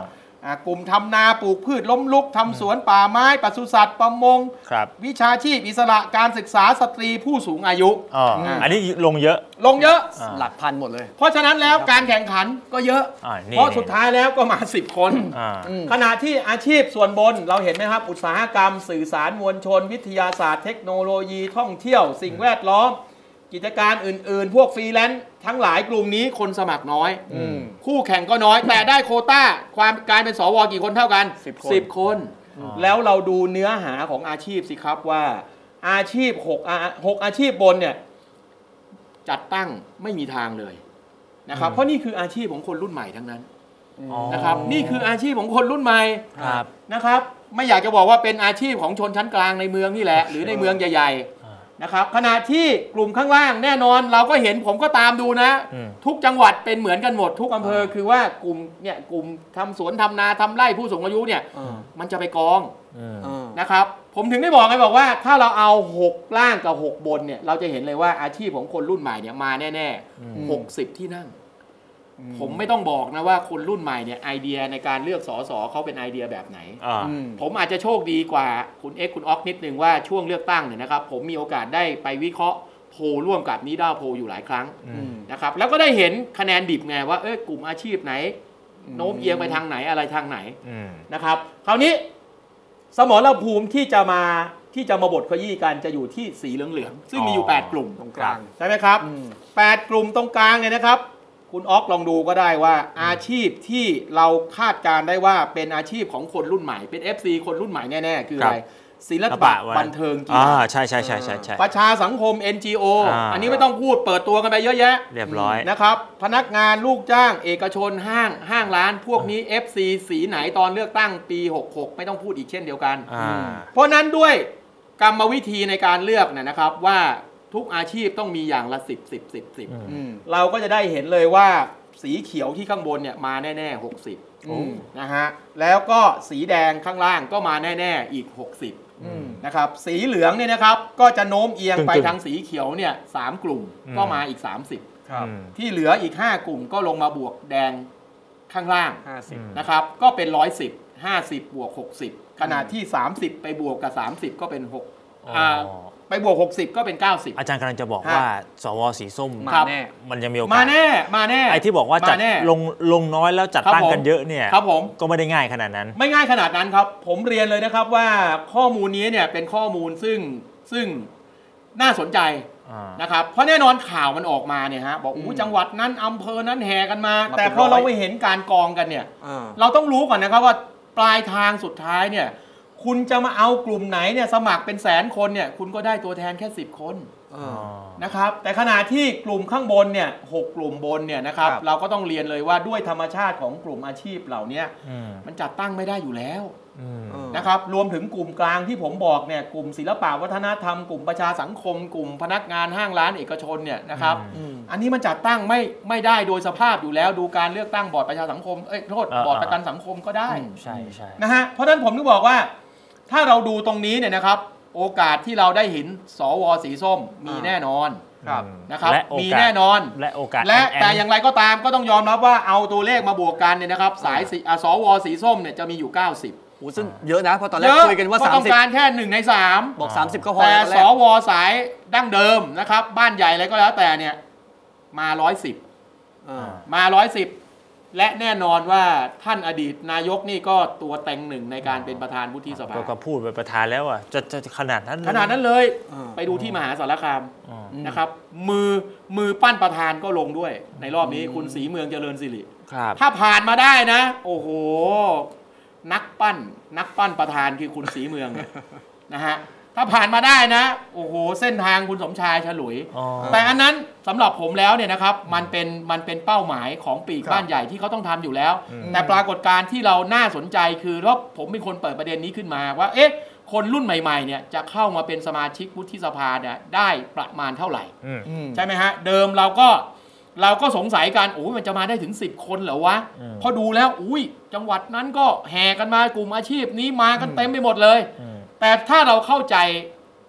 กลุ่มทำนาปลูกพืชล้มลุกทำสวนป่าไม้ปศุสัตว์ประมงวิชาชีพอิสระการศึกษาสตรีผู้สูงอายุอ๋ออันนี้ลงเยอะลงเยอะหลักพันหมดเลยเพราะฉะนั้นแล้วการแข่งขันก็เยอะเพราะสุดท้ายแล้วก็มาสิบคนขณะที่อาชีพส่วนบนเราเห็นไหมครับอุตสาหกรรมสื่อสารมวลชนวิทยาศาสตร์เทคโนโลยีท่องเที่ยวสิ่งแวดล้อมกิจการอื่นๆพวกฟรีแลนซ์ทั้งหลายกลุ่มนี้คนสมัครน้อยคู่แข่งก็น้อยแต่ได้โควต้าความการเป็นสวกี่คนเท่ากันสิบคนแล้วเราดูเนื้อหาของอาชีพสิครับว่าอาชีพหกหกอาชีพบนเนี่ยจัดตั้งไม่มีทางเลยนะครับเพราะนี่คืออาชีพของคนรุ่นใหม่ทั้งนั้นนะครับนี่คืออาชีพของคนรุ่นใหม่นะครับไม่อยากจะบอกว่าเป็นอาชีพของชนชั้นกลางในเมืองนี่แหละหรือในเมืองใหญ่ๆนะครับขณะที่กลุ่มข้างล่างแน่นอนเราก็เห็นผมก็ตามดูนะทุกจังหวัดเป็นเหมือนกันหมดทุกอำเภอคือว่ากลุ่มเนี่ยกลุ่มทำสวนทำนาทำไร่ผู้สูงอายุเนี่ยมันจะไปกองนะครับผมถึงได้บอกไงบอกว่าถ้าเราเอาหกล่างกับหกบนเนี่ยเราจะเห็นเลยว่าอาชีพของคนรุ่นใหม่เนี่ยมาแน่ๆหกสิบที่นั่งผมไม่ต้องบอกนะว่าคนรุ่นใหม่เนี่ยไอเดียในการเลือกสสเขาเป็นไอเดียแบบไหนผมอาจจะโชคดีกว่าคุณเอ็กคุณออกนิดนึงว่าช่วงเลือกตั้งเนี่ยนะครับผมมีโอกาสได้ไปวิเคราะห์โพลร่วมกับนิด้าโพลอยู่หลายครั้งนะครับแล้วก็ได้เห็นคะแนนดิบไงว่าเอ้ยกลุ่มอาชีพไหนโน้มเอียงไปทางไหนอะไรทางไหนนะครับคราวนี้สมรภูมิที่จะมาที่จะมาบดขยี้กันจะอยู่ที่สีเหลืองๆซึ่งมีอยู่แปดกลุ่มตรงกลางใช่ไหมครับแปดกลุ่มตรงกลางเนี่ยนะครับคุณออกลองดูก็ได้ว่าอาชีพที่เราคาดการได้ว่าเป็นอาชีพของคนรุ่นใหม่เป็น เอฟ ซี คนรุ่นใหม่แน่ๆคืออะไรศิลปะบันเทิงกีฬาใช่ใช่ใช่ใช่ใช่ประชาสังคม เอ็น จี โอ อันนี้ไม่ต้องพูดเปิดตัวกันไปเยอะแยะเรียบร้อยนะครับพนักงานลูกจ้างเอกชนห้างห้างร้านพวกนี้ เอฟ ซี สีไหนตอนเลือกตั้งปีหกสิบหกไม่ต้องพูดอีกเช่นเดียวกันเพราะนั้นด้วยกรรมวิธีในการเลือกเนี่ยนะครับว่าทุกอาชีพต้องมีอย่างละสิบ สิบ สิบ สิบเราก็จะได้เห็นเลยว่าสีเขียวที่ข้างบนเนี่ยมาแน่ๆหกสิบนะฮะแล้วก็สีแดงข้างล่างก็มาแน่ๆอีกหกสิบนะครับสีเหลืองเนี่ยนะครับก็จะโน้มเอียงไปทางสีเขียวเนี่ยสามกลุ่มก็มาอีกสามสิบที่เหลืออีกห้ากลุ่มก็ลงมาบวกแดงข้างล่างห้าสิบนะครับก็เป็นหนึ่งร้อยสิบ ห้าสิบบวกหกสิบขณะที่สามสิบไปบวกกับสามสิบก็เป็นหกอ่าไปบวกหกสิบก็เป็นเก้าสิบอาจารย์กำลังจะบอกว่าสวสีส้มมาแน่มันยังมีโอกาสมาแน่มาแน่ไอ้ที่บอกว่าจัดลงลงน้อยแล้วจัดตั้งกันเยอะเนี่ยครับผมก็ไม่ได้ง่ายขนาดนั้นไม่ง่ายขนาดนั้นครับผมเรียนเลยนะครับว่าข้อมูลนี้เนี่ยเป็นข้อมูลซึ่งซึ่งน่าสนใจนะครับเพราะแน่นอนข่าวมันออกมาเนี่ยฮะบอกอู้จังหวัดนั้นอำเภอนั้นแห่กันมาแต่พอเราไปเห็นการกองกันเนี่ยเราต้องรู้ก่อนนะครับว่าปลายทางสุดท้ายเนี่ยคุณจะมาเอากลุ่มไหนเนี่ยสมัครเป็นแสนคนเนี่ยคุณก็ได้ตัวแทนแค่สิบคนนะครับแต่ขณะที่กลุ่มข้างบนเนี่ยหกกลุ่มบนเนี่ยนะครับเราก็ต้องเรียนเลยว่าด้วยธรรมชาติของกลุ่มอาชีพเหล่านี้มันจัดตั้งไม่ได้อยู่แล้วนะครับรวมถึงกลุ่มกลางที่ผมบอกเนี่ยกลุ่มศิลปะวัฒนธรรมกลุ่มประชาสังคมกลุ่มพนักงานห้างร้านเอกชนเนี่ยนะครับอันนี้มันจัดตั้งไม่ไม่ได้โดยสภาพอยู่แล้วดูการเลือกตั้งบอร์ดประชาสังคมเอ้ยโทษบอร์ดประกันสังคมก็ได้ใช่ใช่นะฮะเพราะฉะนั้นผมถึงบอกว่าถ้าเราดูตรงนี้เนี่ยนะครับโอกาสที่เราได้เห็นสวสีส้มมีแน่นอนนะครับมีแน่นอนและโอกาสและแต่อย่างไรก็ตามก็ต้องยอมรับว่าเอาตัวเลขมาบวกกันเนี่ยนะครับสายสวสีส้มเนี่ยจะมีอยู่เก้าสิบโอ้ซึ่งเยอะนะเพราะตอนแรกคุยกันว่าสามสิบต้องการแค่หนึ่งในสามบอกสามสิบก็พอแต่สวสายดั้งเดิมนะครับบ้านใหญ่อะไรก็แล้วแต่เนี่ยมาหนึ่งร้อยสิบมาหนึ่งร้อยสิบและแน่นอนว่าท่านอดีตนายกนี่ก็ตัวเต็งหนึ่งในการเป็นประธานวุฒิสภาก็พูดไปประธานแล้วอ่ะจะจะขนาดนั้นขนาดนั้นเลยไปดูที่มหาสารคามนะครับมือมือปั้นประธานก็ลงด้วยในรอบนี้คุณศรีเมืองเจริญสิริถ้าผ่านมาได้นะโอ้โหนักปั้นนักปั้นประธานคือคุณศรีเมืองนะฮะถ้าผ่านมาได้นะโอ้โหเส้นทางคุณสมชายฉลุยแต่อันนั้นสำหรับผมแล้วเนี่ยนะครับมันเป็นมันเป็นเป้าหมายของปีกบ้านใหญ่ที่เขาต้องทำอยู่แล้วแต่ปรากฏการณ์ที่เราน่าสนใจคือว่าผมเป็นคนเปิดประเด็นนี้ขึ้นมาว่าเอ๊ะคนรุ่นใหม่ๆเนี่ยจะเข้ามาเป็นสมาชิกวุฒิสภาเนี่ยได้ประมาณเท่าไหร่ใช่ไหมฮะเดิมเราก็เราก็สงสัยกันโอ้ยมันจะมาได้ถึงสิบคนเหรอวะพอดูแล้วอุ้ยจังหวัดนั้นก็แห่กันมากลุ่มอาชีพนี้มากันเต็มไปหมดเลยแต่ถ้าเราเข้าใจ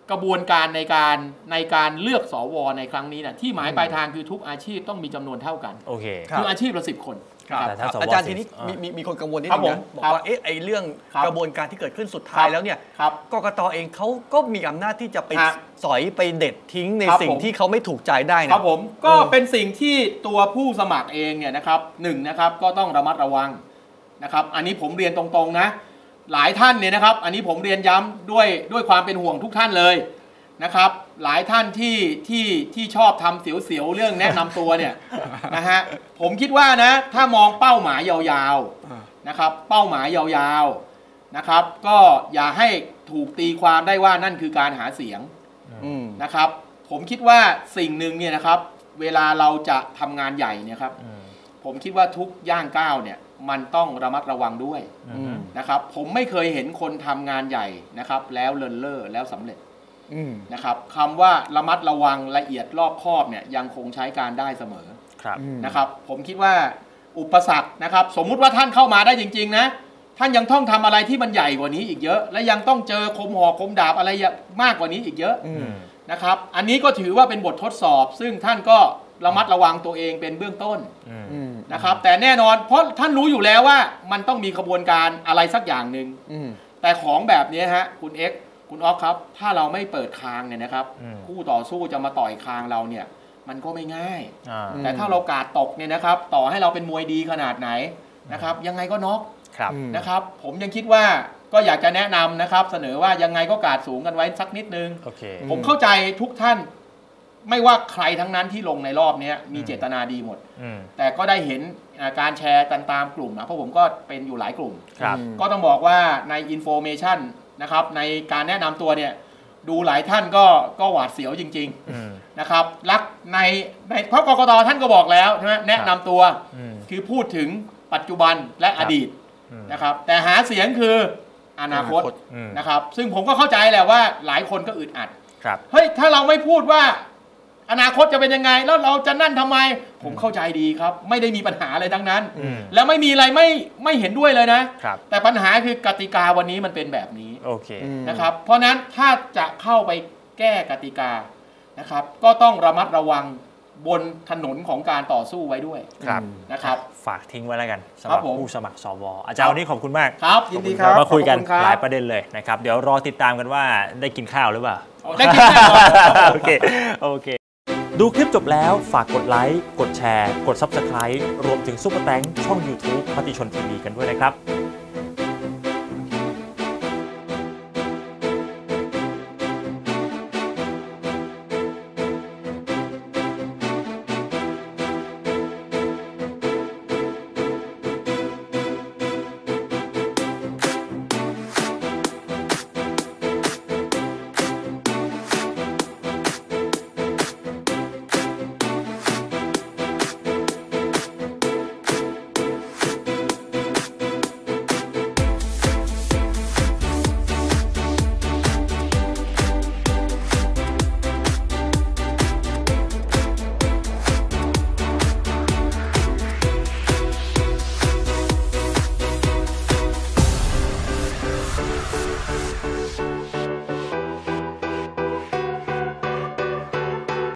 กระบวนการในการในการเลือกสวในครั้งนี้นะที่หมายปลายทางคือทุกอาชีพต้องมีจำนวนเท่ากันโอเคคืออาชีพละสิบคนอาจารย์ทีนี้มีมีคนกังวลนิดนึงนะบอกว่าเอ๊ะไอเรื่องกระบวนการที่เกิดขึ้นสุดท้ายแล้วเนี่ยกกต.เองเขาก็มีอำนาจที่จะไปสอยไปเด็ดทิ้งในสิ่งที่เขาไม่ถูกใจได้นะครับผมก็เป็นสิ่งที่ตัวผู้สมัครเองเนี่ยนะครับหนึ่งนะครับก็ต้องระมัดระวังนะครับอันนี้ผมเรียนตรงๆนะหลายท่านเนี่ยนะครับอันนี้ผมเรียนย้ำด้วยด้วยความเป็นห่วงทุกท่านเลยนะครับหลายท่านที่ที่ที่ชอบทำเสียวๆเรื่องแนะนำตัวเนี่ยนะฮะผมคิดว่านะถ้ามองเป้าหมายยาวๆนะครับเป้าหมายยาวๆนะครับก็อย่าให้ถูกตีความได้ว่านั่นคือการหาเสียงนะครับผมคิดว่าสิ่งหนึ่งเนี่ยนะครับเวลาเราจะทำงานใหญ่เนี่ยครับผมคิดว่าทุกย่างก้าวเนี่ยมันต้องระมัดระวังด้วยนะครับผมไม่เคยเห็นคนทำงานใหญ่นะครับแล้วเลินเล่อแล้วสำเร็จนะครับคำว่าระมัดระวังละเอียดรอบคอบเนี่ยยังคงใช้การได้เสมอนะครับผมคิดว่าอุปสรรคนะครับสมมุติว่าท่านเข้ามาได้จริงๆนะท่านยังต้องทำอะไรที่มันใหญ่กว่านี้อีกเยอะและยังต้องเจอคมหอกคมดาบอะไรมากกว่านี้อีกเยอะนะครับอันนี้ก็ถือว่าเป็นบททดสอบซึ่งท่านก็ระมัดระวังตัวเองเป็นเบื้องต้นนะครับแต่แน่นอนเพราะท่านรู้อยู่แล้วว่ามันต้องมีขบวนการอะไรสักอย่างหนึ่งแต่ของแบบนี้ฮะคุณเอ็กซ์คุณออฟครับถ้าเราไม่เปิดคางเนี่ยนะครับคู่ต่อสู้จะมาต่อยคางเราเนี่ยมันก็ไม่ง่ายแต่ถ้าเรากาดตกเนี่ยนะครับต่อให้เราเป็นมวยดีขนาดไหนนะครับยังไงก็น็อกนะครับผมยังคิดว่าก็อยากจะแนะนำนะครับเสนอว่ายังไงก็กาดสูงกันไว้สักนิดนึงผมเข้าใจทุกท่านไม่ว่าใครทั้งนั้นที่ลงในรอบนี้มีเจตนาดีหมดแต่ก็ได้เห็นการแชร์กันตามกลุ่มนะเพราะผมก็เป็นอยู่หลายกลุ่มก็ต้องบอกว่าในอินโฟเมชันนะครับในการแนะนำตัวเนี่ยดูหลายท่านก็ก็หวาดเสียวจริงๆนะครับรักในในเพราะกกต.ท่านก็บอกแล้วใช่ไหมแนะนำตัวคือพูดถึงปัจจุบันและอดีตนะครับแต่หาเสียงคืออนาคตนะครับซึ่งผมก็เข้าใจแหละว่าหลายคนก็อึดอัดเฮ้ยถ้าเราไม่พูดว่าอนาคตจะเป็นยังไงแล้วเราจะนั่นทำไมผมเข้าใจดีครับไม่ได้มีปัญหาอะไรทั้งนั้นแล้วไม่มีอะไรไม่ไม่เห็นด้วยเลยนะแต่ปัญหาคือกติกาวันนี้มันเป็นแบบนี้โอเคนะครับเพราะนั้นถ้าจะเข้าไปแก้กติกานะครับก็ต้องระมัดระวังบนถนนของการต่อสู้ไว้ด้วยนะครับฝากทิ้งไว้แล้วกันสำหรับผู้สมัครสว.อาจารย์วันนี้ขอบคุณมากครับยินดีครับมาคุยกันหลายประเด็นเลยนะครับเดี๋ยวรอติดตามกันว่าได้กินข้าวหรือเปล่าได้กินข้าวโอเคโอเคดูคลิปจบแล้วฝากกดไลค์กดแชร์กด ซับสไครบ์ รวมถึงซุปเปอร์แตงช่อง ยูทูบ มติชนทีวีกันด้วยนะครับ